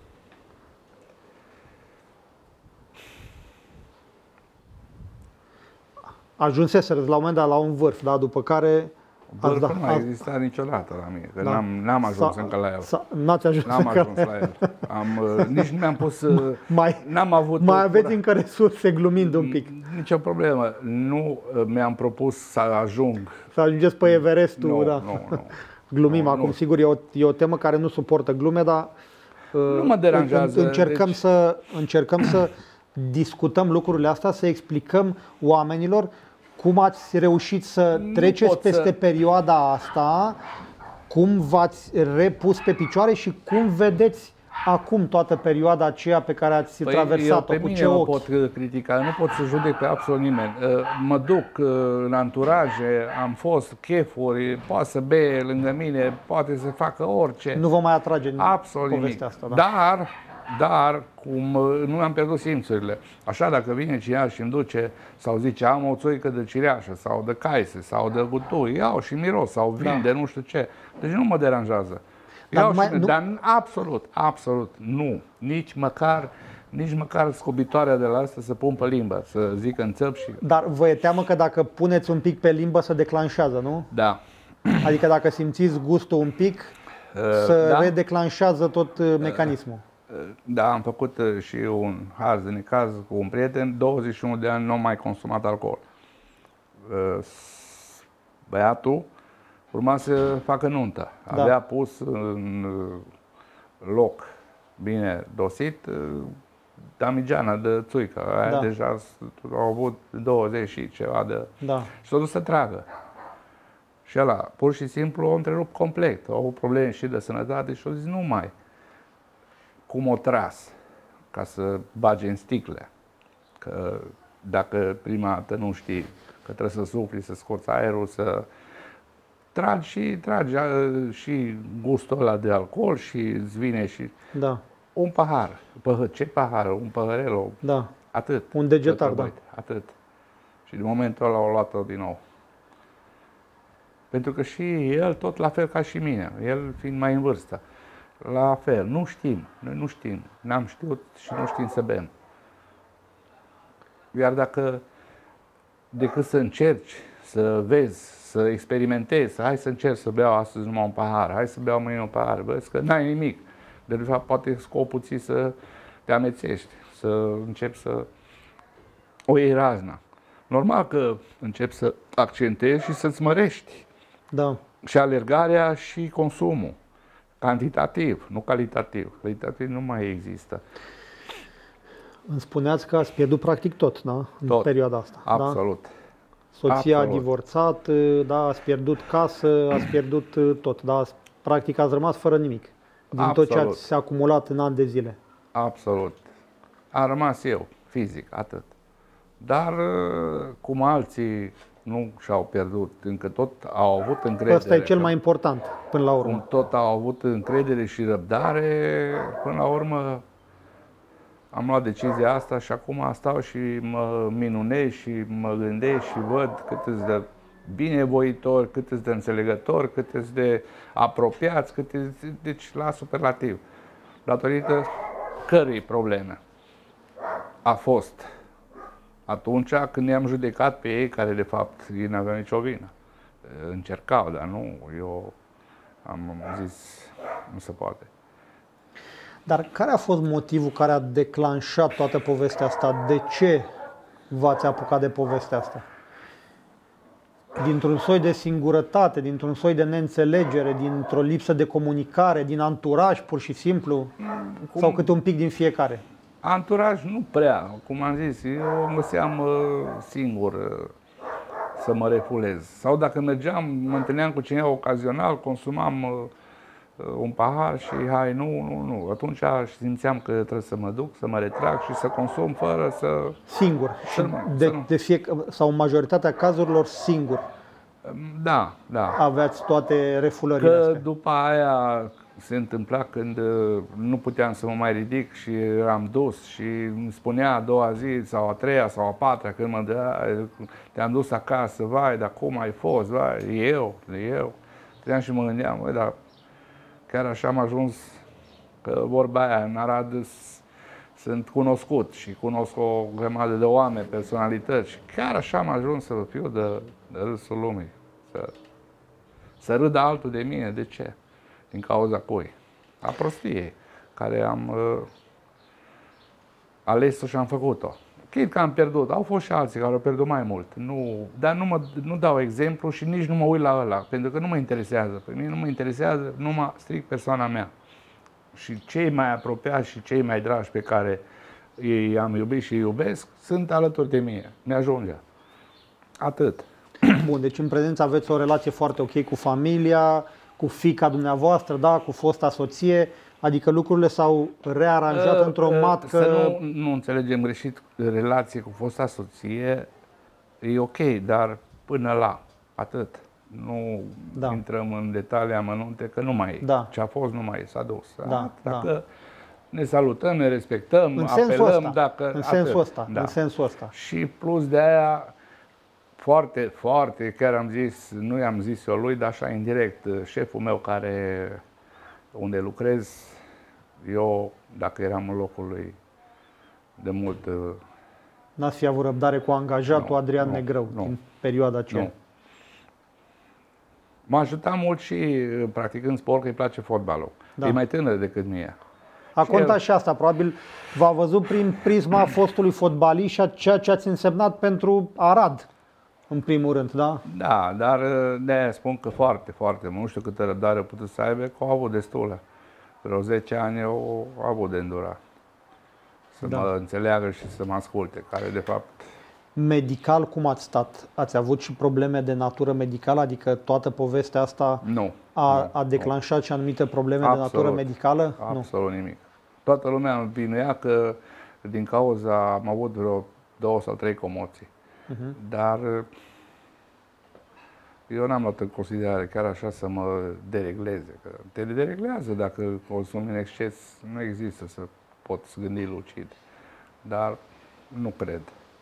Ajunseserăți la un moment dat la un vârf, da? După care... Vârful nu a existat niciodată la mine, că da. N-am ajuns încă la el. N-ați ajuns N-am ajuns la el. Nici nu mi-am pus... N-am avut... Mai aveți încă resurse, glumind un pic. Nicio problemă. Nu mi-am propus să ajung. Să ajungeți pe Everestul, nu, da. Nu. Glumim acum, sigur, e o temă care nu suportă glume, dar... Nu mă deranjează. Încercăm să discutăm lucrurile astea, să explicăm oamenilor cum ați reușit să treceți peste perioada asta, cum v-ați repus pe picioare și cum vedeți acum toată perioada aceea pe care ați traversat-o, cu ce ochi? Pot critica, nu pot să judec pe absolut nimeni. Mă duc în anturaje, am fost chefuri, poate să bea lângă mine, poate să facă orice. Nu vă mai atrage absolut povestea asta, da? Dar, cum nu am pierdut simțurile. Așa, dacă vine cineva și îmi duce sau zice am o țoică de cireașă sau de caise sau de gutui, iau și miros sau vinde, nu știu ce. Deci nu mă deranjează. Dar absolut nu. Nici măcar scobitoarea de la asta să pun pe limbă, să zic în țăp și... Dar vă e teamă că dacă puneți un pic pe limbă se declanșează, nu? Da. Adică dacă simțiți gustul un pic, redeclanșează tot mecanismul. Da, am făcut și un haz de necaz cu un prieten, 21 de ani nu am mai consumat alcool. Băiatul urma să facă nuntă. Avea pus în loc bine dosit damigeana de țuică. Aia deja au avut 20 și ceva de... Da. Și s-a dus să tragă. Și ăla, pur și simplu, a întrerupt complet. Au avut probleme și de sănătate și a zis nu mai. Cum o tras ca să bage în sticle. Că dacă prima dată nu știi că trebuie să sufli, să scoți aerul, să tragi și gustul ăla de alcool și îți vine și... Da. Un pahar. Ce pahar? Un păhărel? Da. Atât. Un degetar, da. Atât. Și din momentul ăla au luat-o din nou. Pentru că și el tot la fel ca și mine, el fiind mai în vârstă. La fel, nu știm, noi nu știm, n-am știut și nu știm să bem. Iar dacă, decât să încerci, să vezi, să experimentezi, hai să încerc să beau astăzi numai un pahar, hai să beau mâine un pahar, vezi că n-ai nimic. De fapt, poate scopul ți să te amețești, să începi să o iei razna. Normal că începi să accentezi și să-ți mărești. Da. Și alergarea și consumul. Cantitativ, nu calitativ. Calitativ nu mai există. Îmi spuneați că ați pierdut practic tot, da? În perioada asta. Absolut. Da? Soția a divorțat, da, ați pierdut casă, ați pierdut tot, da? Practic ați rămas fără nimic. Din tot ce ați acumulat în ani de zile. Absolut. Am rămas eu, fizic, atât. Dar cum alții nu și-au pierdut, încă tot au avut încredere. Asta e cel mai important, până la urmă. Tot au avut încredere și răbdare, până la urmă am luat decizia asta și acum stau și mă minunez și mă gândesc și văd cât îți de binevoitori, cât îți de înțelegători, cât îți de apropiați, deci la superlativ. Datorită cărei probleme a fost atunci când i-am judecat pe ei, care de fapt ei n-aveau nicio vină. Încercau, dar nu, eu am zis, nu se poate. Dar care a fost motivul care a declanșat toată povestea asta? De ce v-ați apucat de povestea asta? Dintr-un soi de singurătate, dintr-un soi de neînțelegere, dintr-o lipsă de comunicare, din anturaj pur și simplu? Sau câte un pic din fiecare? Anturaj nu prea, cum am zis, eu mă seam singur să mă refulez. Sau dacă mergeam, mă întâlneam cu cineva ocazional, consumam un pahar și hai, nu. Atunci simțeam că trebuie să mă duc, să mă retrag și să consum fără să... Singur. Sau majoritatea cazurilor singur. Da. Aveați toate refulările astea. După aia, se întâmpla când nu puteam să mă mai ridic și eram dus și îmi spunea a doua zi sau a treia sau a patra când mă dădea, te-am dus acasă, vai, dar cum ai fost, vai, eu. Tream și mă gândeam, dar chiar așa am ajuns că vorba aia, în Arad sunt cunoscut și cunosc o grămadă de oameni, personalități și chiar așa am ajuns să fiu de râsul lumii, să râdă altul de mine, de ce? Din cauza cui? A prostiei, care am ales-o și am făcut-o. Chit că am pierdut, au fost și alții care au pierdut mai mult. Dar nu dau exemplu și nici nu mă uit la ăla, pentru că nu mă interesează. Pe mine nu mă interesează numai strict persoana mea. Și cei mai apropiați și cei mai dragi pe care îi am iubit și îi iubesc, sunt alături de mine. Mi-ajunge. Atât. Bun, deci în prezență aveți o relație foarte ok cu familia, cu fiica dumneavoastră, da, cu fosta soție, adică lucrurile s-au rearanjat într-o matcă... Să nu înțelegem greșit, relație cu fosta soție e ok, dar până la atât. Nu intrăm în detalii amănunte, că nu mai e. Ce a fost, nu mai e, s-a dus. Dacă ne salutăm, ne respectăm, apelăm, dacă... În sensul ăsta, în sensul ăsta. Și plus de aia, foarte, foarte, chiar am zis, nu i-am zis eu lui, dar așa indirect, șeful meu unde lucrez, eu, dacă eram în locul lui, de mult... N-ați fi avut răbdare cu angajatul Adrian Negrău în perioada aceea? Nu. M-a ajutat mult și practicând sport, că îi place fotbalul. E mai tânăr decât mie. A contat și asta, probabil v-a văzut prin prisma fostului fotbalist și a ceea ce ați însemnat pentru Arad, în primul rând, da? Da, dar de-aia spun că foarte, foarte mult. Nu știu câtă răbdare a putut să aibă, că au avut destulă. Vreo 10 ani au avut de îndurat. Să mă înțeleagă și să mă asculte, care de fapt... Medical, cum ați stat? Ați avut și probleme de natură medicală? Adică toată povestea asta a declanșat și anumite probleme de natură medicală? Absolut nimic. Toată lumea îmi vinuia că din cauza am avut vreo 2 sau 3 comoții. Dar eu n-am luat în considerare chiar așa să mă deregleze. Că te dereglează dacă consumi în exces, nu există să poți gândi lucid. Dar nu cred.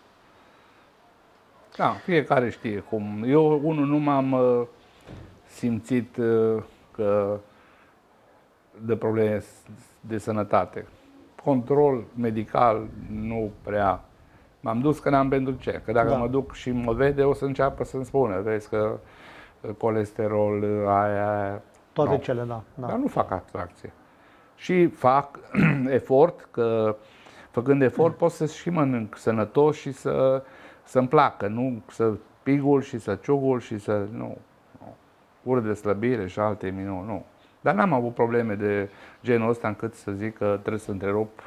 Da, fiecare știe cum. Eu, unul, nu m-am simțit că de probleme de sănătate. Control medical nu prea. M-am dus că n-am pentru ce. Că dacă mă duc și mă vede, o să înceapă să-mi spună. Vezi că colesterol, aia... Toate cele, da. Dar nu fac abstracție. Și fac efort, că făcând efort pot să și mănânc sănătos și să-mi placă, nu să pigul și să ciugul și să... Nu. Uri de slăbire și alte nu. Dar n-am avut probleme de genul ăsta încât să zic că trebuie să întrerup.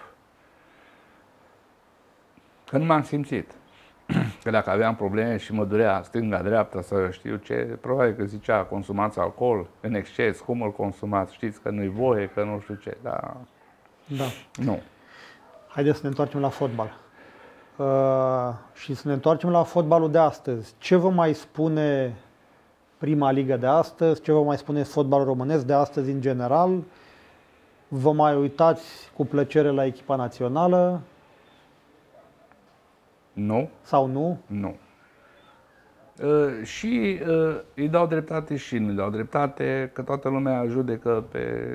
Că nu m-am simțit. Că dacă aveam probleme și mă durea stânga-dreapta să știu ce, probabil că zicea consumați alcool în exces, cum îl consumați, știți că nu-i voie, că nu știu ce, dar nu. Haideți să ne întoarcem la fotbal. Și să ne întoarcem la fotbalul de astăzi. Ce vă mai spune prima ligă de astăzi? Ce vă mai spune fotbalul românesc de astăzi în general? Vă mai uitați cu plăcere la echipa națională? Nu. Sau nu? Nu. Și îi dau dreptate și nu îi dau dreptate, că toată lumea judecă pe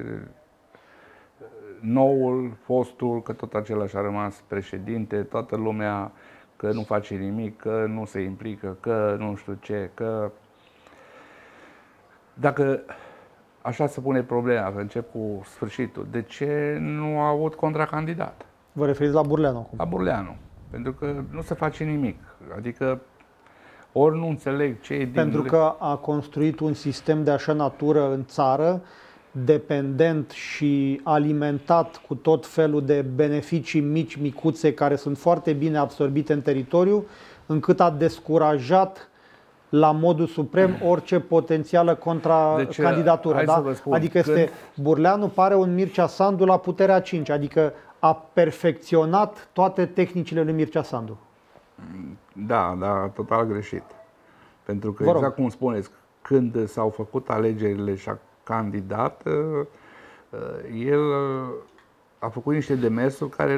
noul, fostul, că tot același a rămas președinte, toată lumea că nu face nimic, că nu se implică, că nu știu ce, că... Dacă așa se pune problema, că încep cu sfârșitul, de ce nu a avut contracandidat? Vă referiți la Burleanu acum? La Burleanu. Pentru că nu se face nimic. Adică ori nu înțeleg ce e din... Pentru că a construit un sistem de așa natură în țară, dependent și alimentat cu tot felul de beneficii mici, micuțe, care sunt foarte bine absorbite în teritoriu, încât a descurajat la modul suprem orice potențială contracandidatură. Da? Adică Burleanu pare un Mircea Sandu la puterea 5, adică a perfecționat toate tehnicile lui Mircea Sandu. Da, total greșit. Pentru că, exact cum spuneți, când s-au făcut alegerile și a candidat, El a făcut niște demersuri care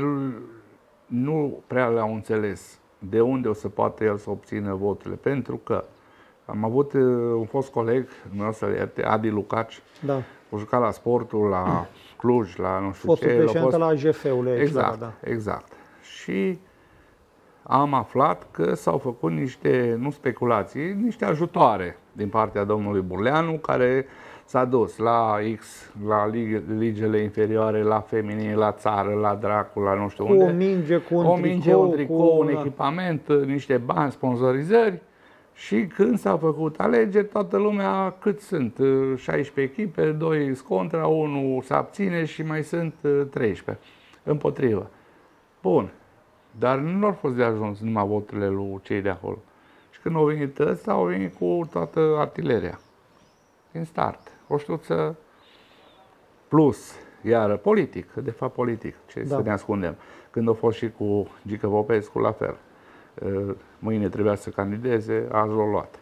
nu prea le-au înțeles de unde o să poată el să obțină voturile. Pentru că am avut un fost coleg, Adi Lucaci, da. a jucat la Sportul, la Cluj, la nu știu Fostul ce. președinte la AGF-ul. Exact, da. Exact. Și am aflat că s-au făcut niște, nu speculații, niște ajutoare din partea domnului Burleanu, care s-a dus la X, la ligele inferioare, la feminin, la țară, la dracu, la nu știu unde. O minge, cu un tricou, un echipament, niște bani, sponsorizări. Și când s-a făcut alegeri, toată lumea, cât sunt? 16 echipe, 2 contra, 1 se abține și mai sunt 13 împotrivă. Bun. Dar nu au fost de ajuns numai voturile lui cei de acolo. Și când au venit ăsta, au venit cu toată artileria. Din start. O ștuță plus, iară, politic, de fapt politic, să ne ascundem. Când a fost și cu Gică Popescu, la fel. Mâine trebuia să candideze, azi l-a luat.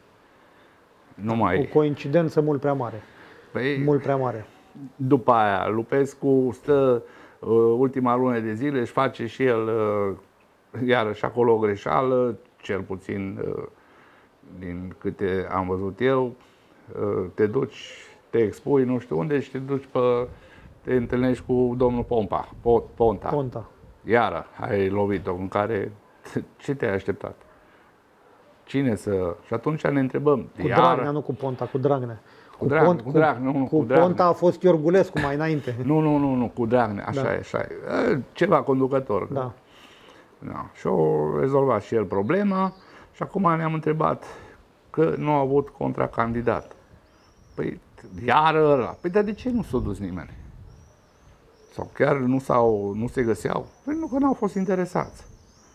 O coincidență mult prea mare. Păi, mult prea mare. După aia, Lupescu stă ultima lună de zile, își face și el iarăși acolo o greșeală, cel puțin din câte am văzut eu, te duci, te expui nu știu unde și te întâlnești cu domnul Ponta. Iară, ai lovit-o în care, ce te-ai așteptat? Cine să... Și atunci ne întrebăm. Cu Dragnea, nu cu Ponta, cu Dragnea. Cu Dragnea. Cu Ponta a fost Iorgulescu mai înainte. Nu, cu Dragnea, așa e. Ceva conducător. Da. Da. Și au rezolvat și el problema și acum ne-am întrebat că nu a avut contracandidat. Păi, iară ăla. Păi, dar de ce nu s-a dus nimeni? Sau chiar nu se găseau? Păi nu, că n-au fost interesați.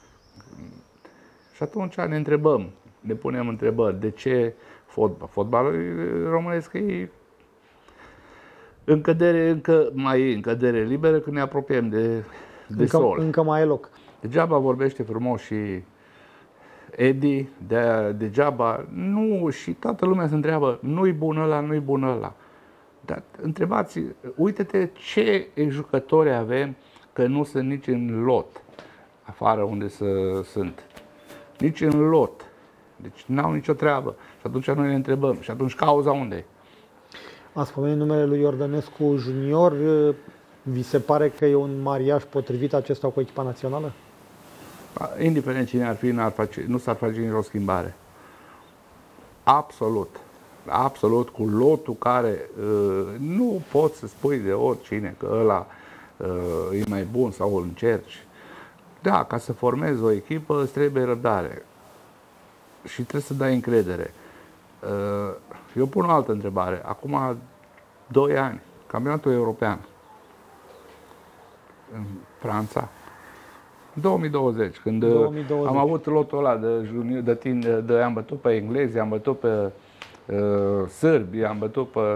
Și atunci ne întrebăm, ne punem întrebări, de ce fotbal? Fotbalul românesc e în cădere liberă când ne apropiem de sol. Încă mai e loc. Degeaba vorbește frumos și Edi, degeaba, nu, și toată lumea se întreabă, nu-i bun ăla, nu-i bun ăla. Dar întrebați, uite-te ce jucători avem că nu sunt nici în lot, afară unde sunt. Nici în lot. Deci n-au nicio treabă. Și atunci noi ne întrebăm, și atunci cauza unde e? Ați pomenit numele lui Iordănescu Junior. Vi se pare că e un mariaj potrivit acesta cu echipa națională? Indiferent cine ar fi, nu s-ar face nicio schimbare. Absolut. Absolut, cu lotul care nu poți să spui de oricine că ăla e mai bun sau îl încerci. Da, ca să formezi o echipă îți trebuie răbdare și trebuie să dai încredere. Eu pun o altă întrebare. Acum 2 ani, campionatul european în Franța, 2020, când 2020. Am avut lotul ăla am bătut pe englezi, am bătut pe sârbi, am bătut pe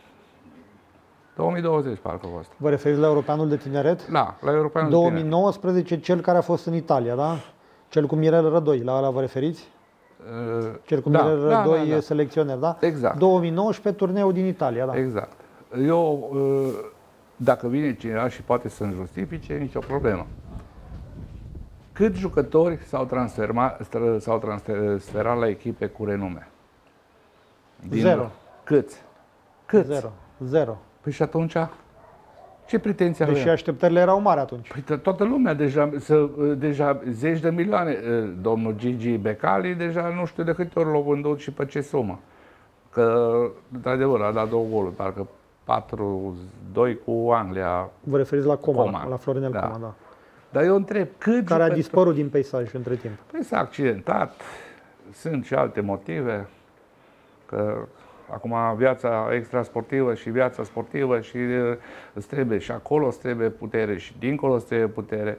2020, parcă a fost. Vă referiți la Europeanul de Tineret? Da, la Europeanul 2019, de Tineret. Cel care a fost în Italia, da? Cel cu Mirel Rădoi, la ăla vă referiți? Cel cu Mirel Rădoi, selecționer, da? Exact. 2019, turneul din Italia, da? Exact. Eu, dacă vine cineva și poate să-mi justifice, nicio problemă. Câți jucători s-au transferat la echipe cu renume? Zero. Câți? Zero. Păi și atunci, ce pretenții avem? Deși așteptările erau mari atunci. Păi toată lumea, deja zeci de milioane. Domnul Gigi Becali, deja nu știu de câte ori l-au vândut și pe ce sumă. Că, într-adevăr, a dat 2 goluri, parcă 4-2 cu Anglia. Vă referiți la Coman, la Florinel Coman, da. Dar eu întreb, care a dispărut din peisaj între timp. Păi s-a accidentat, sunt și alte motive, că acum viața extrasportivă și viața sportivă și îți trebuie și acolo îți trebuie putere și dincolo îți trebuie putere.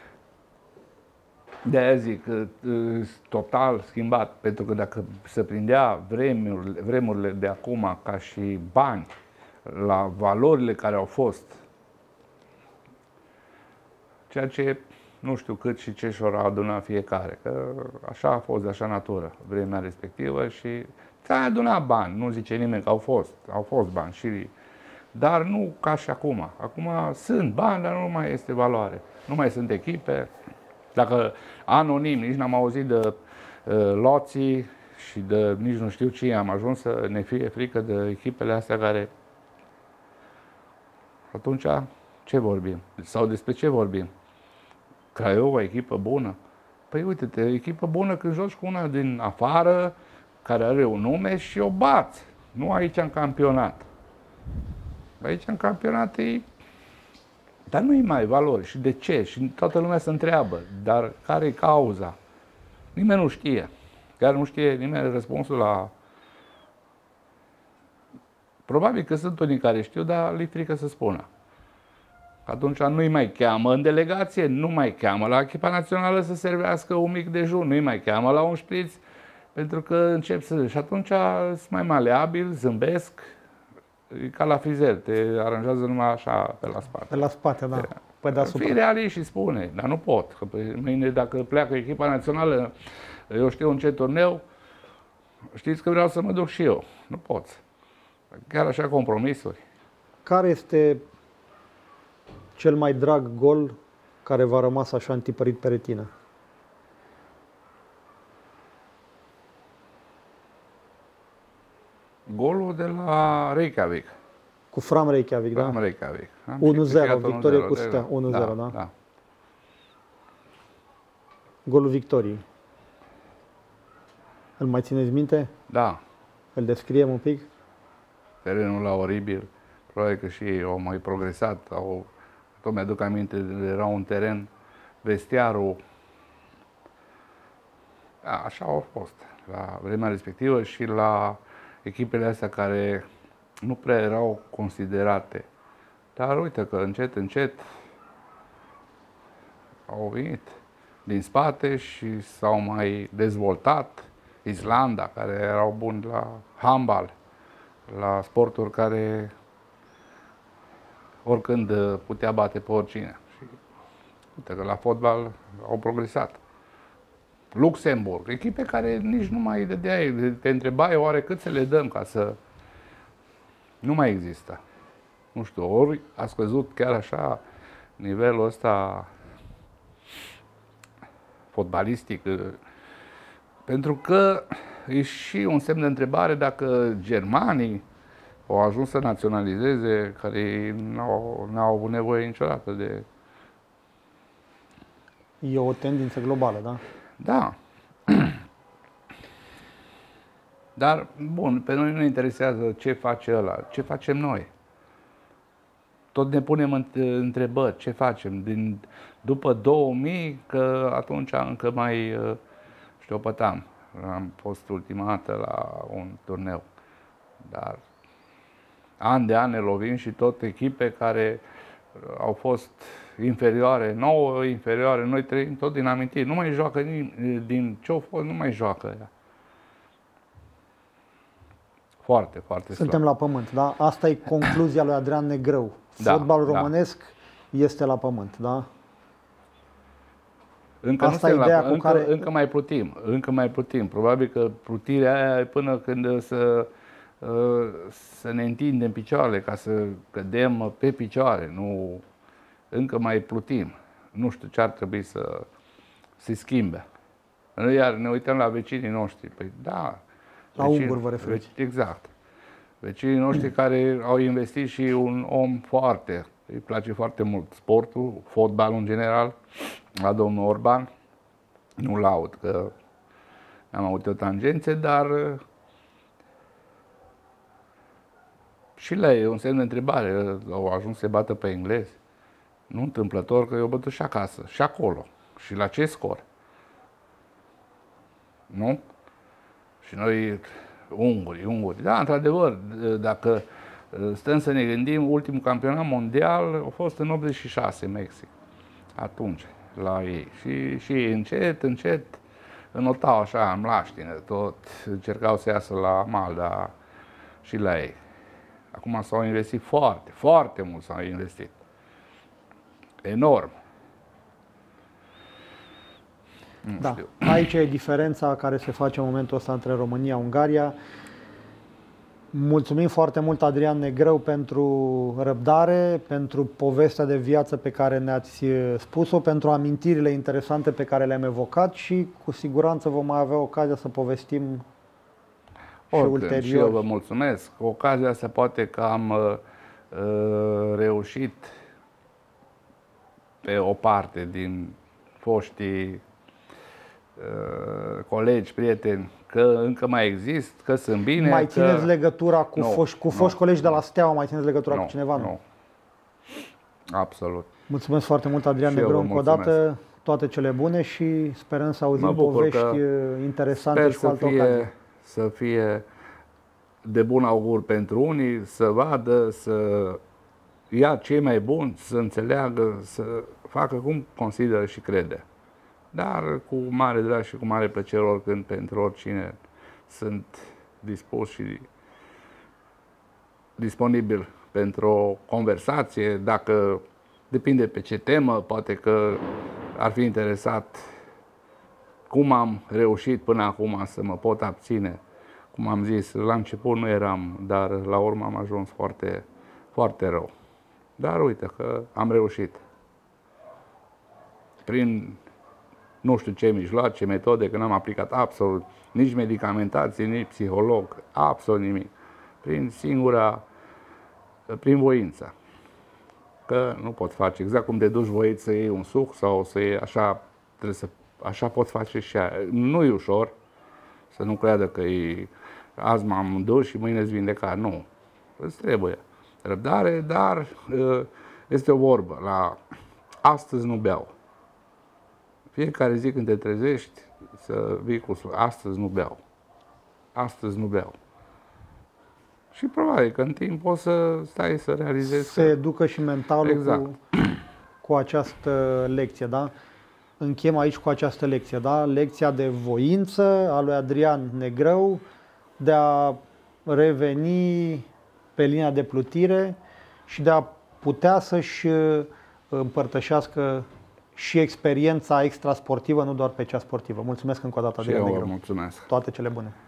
De-aia zic, total schimbat, pentru că dacă se prindea vremurile de acum ca și bani la valorile care au fost, ceea ce nu știu cât și ce și-or aduna fiecare, că așa a fost, de așa natură, vremea respectivă și ți-a adunat bani, nu zice nimeni că au fost bani și dar nu ca și acum. Acum sunt bani, dar nu mai este valoare. Nu mai sunt echipe. Dacă anonim, nici n-am auzit de loții și de nici nu știu ce, am ajuns să ne fie frică de echipele astea care... Atunci, ce vorbim? Sau despre ce vorbim? Craiova, echipă bună? Păi uite-te, echipă bună când joci cu una din afară, care are un nume și o bați. Nu aici în campionat. Aici în campionat e... Dar nu-i mai valori. Și de ce? Și toată lumea se întreabă. Dar care e cauza? Nimeni nu știe. Chiar nu știe nimeni răspunsul la... Probabil că sunt unii care știu, dar li frică să spună. Atunci nu-i mai cheamă în delegație, nu mai cheamă la echipa națională să servească un mic dejun, nu-i mai cheamă la un șpriț, pentru că încep să... Și atunci sunt mai maleabil, zâmbesc, e ca la frizer, te aranjează numai așa pe la spate. Pe la spate, da. Pe deasupra. Fii realist și spune, dar nu pot. Că mâine dacă pleacă echipa națională, eu știu în ce turneu, știți că vreau să mă duc și eu. Nu pot. Chiar așa compromisuri. Care este cel mai drag gol care v-a rămas așa întipărit pe retină? Golul de la Reykjavik. Cu Fram Reykjavik, da? Fram Reykjavik. 1-0, victorie cu Stea. 1-0, da? Da. Golul victoriei. Îl mai țineți minte? Da. Îl descriem un pic? Terenul la oribil. Probabil că și ei au mai progresat. Tot mi-aduc aminte, era un teren, vestiarul. Așa au fost la vremea respectivă și la echipele astea care nu prea erau considerate. Dar uite că încet, încet au venit din spate și s-au mai dezvoltat. Islanda, care erau buni la handbal, la sporturi care oricând putea bate pe oricine. Și uite că la fotbal au progresat. Luxemburg, echipe care nici nu mai dădeai, te întrebai oare cât să le dăm ca să... Nu mai există. Nu știu, ori a scăzut chiar așa nivelul ăsta fotbalistic, pentru că e și un semn de întrebare dacă germanii au ajuns să naționalizeze, care n-au avut nevoie niciodată de... E o tendință globală, da? Da. Dar, bun, pe noi nu ne interesează ce face ăla, ce facem noi. Tot ne punem întrebări, ce facem. După 2000, că atunci încă mai știopătam. Am fost ultima dată la un turneu. Dar an de an ne lovim și tot echipe care au fost inferioare, nouă, inferioare, noi trăim tot din amintiri. Nu mai joacă din ce-au fost, nu mai joacă ea. Foarte, foarte slab. Suntem la pământ, da? Asta e concluzia lui Adrian Negrău. Fotbalul românesc este la pământ, da? Încă asta nu ideea cu care... încă mai plutim, încă mai plutim. Probabil că plutirea aia e până când să ne întindem picioarele, ca să cădem pe picioare. Nu, încă mai plutim. Nu știu ce ar trebui să se schimbe. Iar ne uităm la vecinii noștri. Păi da. La unguri vă referiți. Exact. Vecinii noștri care au investit și un om foarte, îi place foarte mult sportul, fotbalul în general, la domnul Orban. Nu laud că am avut o tangențe, dar și la ei un semn de întrebare. Au ajuns să se bată pe englezi. Nu întâmplător că eu bătut și acasă, și acolo. Și la ce scor? Nu? Și noi, unguri. Da, într-adevăr, dacă stăm să ne gândim, ultimul campionat mondial a fost în 86, Mexic. Atunci, la ei. Și încet, încet, înotau așa, în mlaștină, tot încercau să iasă la mal, dar și la ei. Acum s-au investit foarte, foarte mult s-au investit. Enorm. Da, aici e diferența care se face în momentul ăsta între România și Ungaria. Mulțumim foarte mult, Adrian Negrău, pentru răbdare, pentru povestea de viață pe care ne-ați spus-o, pentru amintirile interesante pe care le-am evocat și cu siguranță vom mai avea ocazia să povestim și ulterior. Și eu vă mulțumesc. Ocazia se poate că am reușit pe o parte din foștii colegi, prieteni, că încă mai există, că sunt bine. Mai țineți legătura cu foști colegi de la Steaua? Mai țineți legătura cu cineva? Nu. Absolut. Mulțumesc foarte mult, Adrian Negrău, încă o dată. Toate cele bune și sperăm să auzim povești interesante și cu altă ocazie. Să fie de bun augur pentru unii, să vadă, să ia cei mai buni, să înțeleagă, să facă cum consideră și crede. Dar cu mare drag și cu mare plăcere oricând pentru oricine sunt dispus și disponibil pentru o conversație. Dacă depinde pe ce temă, poate că ar fi interesat cum am reușit până acum să mă pot abține. Cum am zis, la început nu eram, dar la urmă am ajuns foarte, foarte rău. Dar uite că am reușit. Prin nu știu ce mijloace, metode, că n-am aplicat absolut nici medicamentație, nici psiholog, absolut nimic. Prin voință. Că nu pot face exact cum te duci voit să iei un suc sau să iei așa, așa pot face și aia. Nu e ușor, să nu creadă că e azi m-am dus și mâine îți vindecat. Nu, îți trebuie răbdare, dar este o vorbă, la astăzi nu beau. Fiecare zi când te trezești, să vii cu astăzi nu beau. Astăzi nu beau. Și probabil că în timp o să stai să realizezi. Se educă și mentalul exact. cu această lecție, da? Închem aici cu această lecție, da? Lecția de voință a lui Adrian Negrău de a reveni pe linia de plutire și de a putea să-și împărtășească și experiența extrasportivă, nu doar pe cea sportivă. Mulțumesc încă o dată, Adrian Negrău. Mulțumesc. Toate cele bune.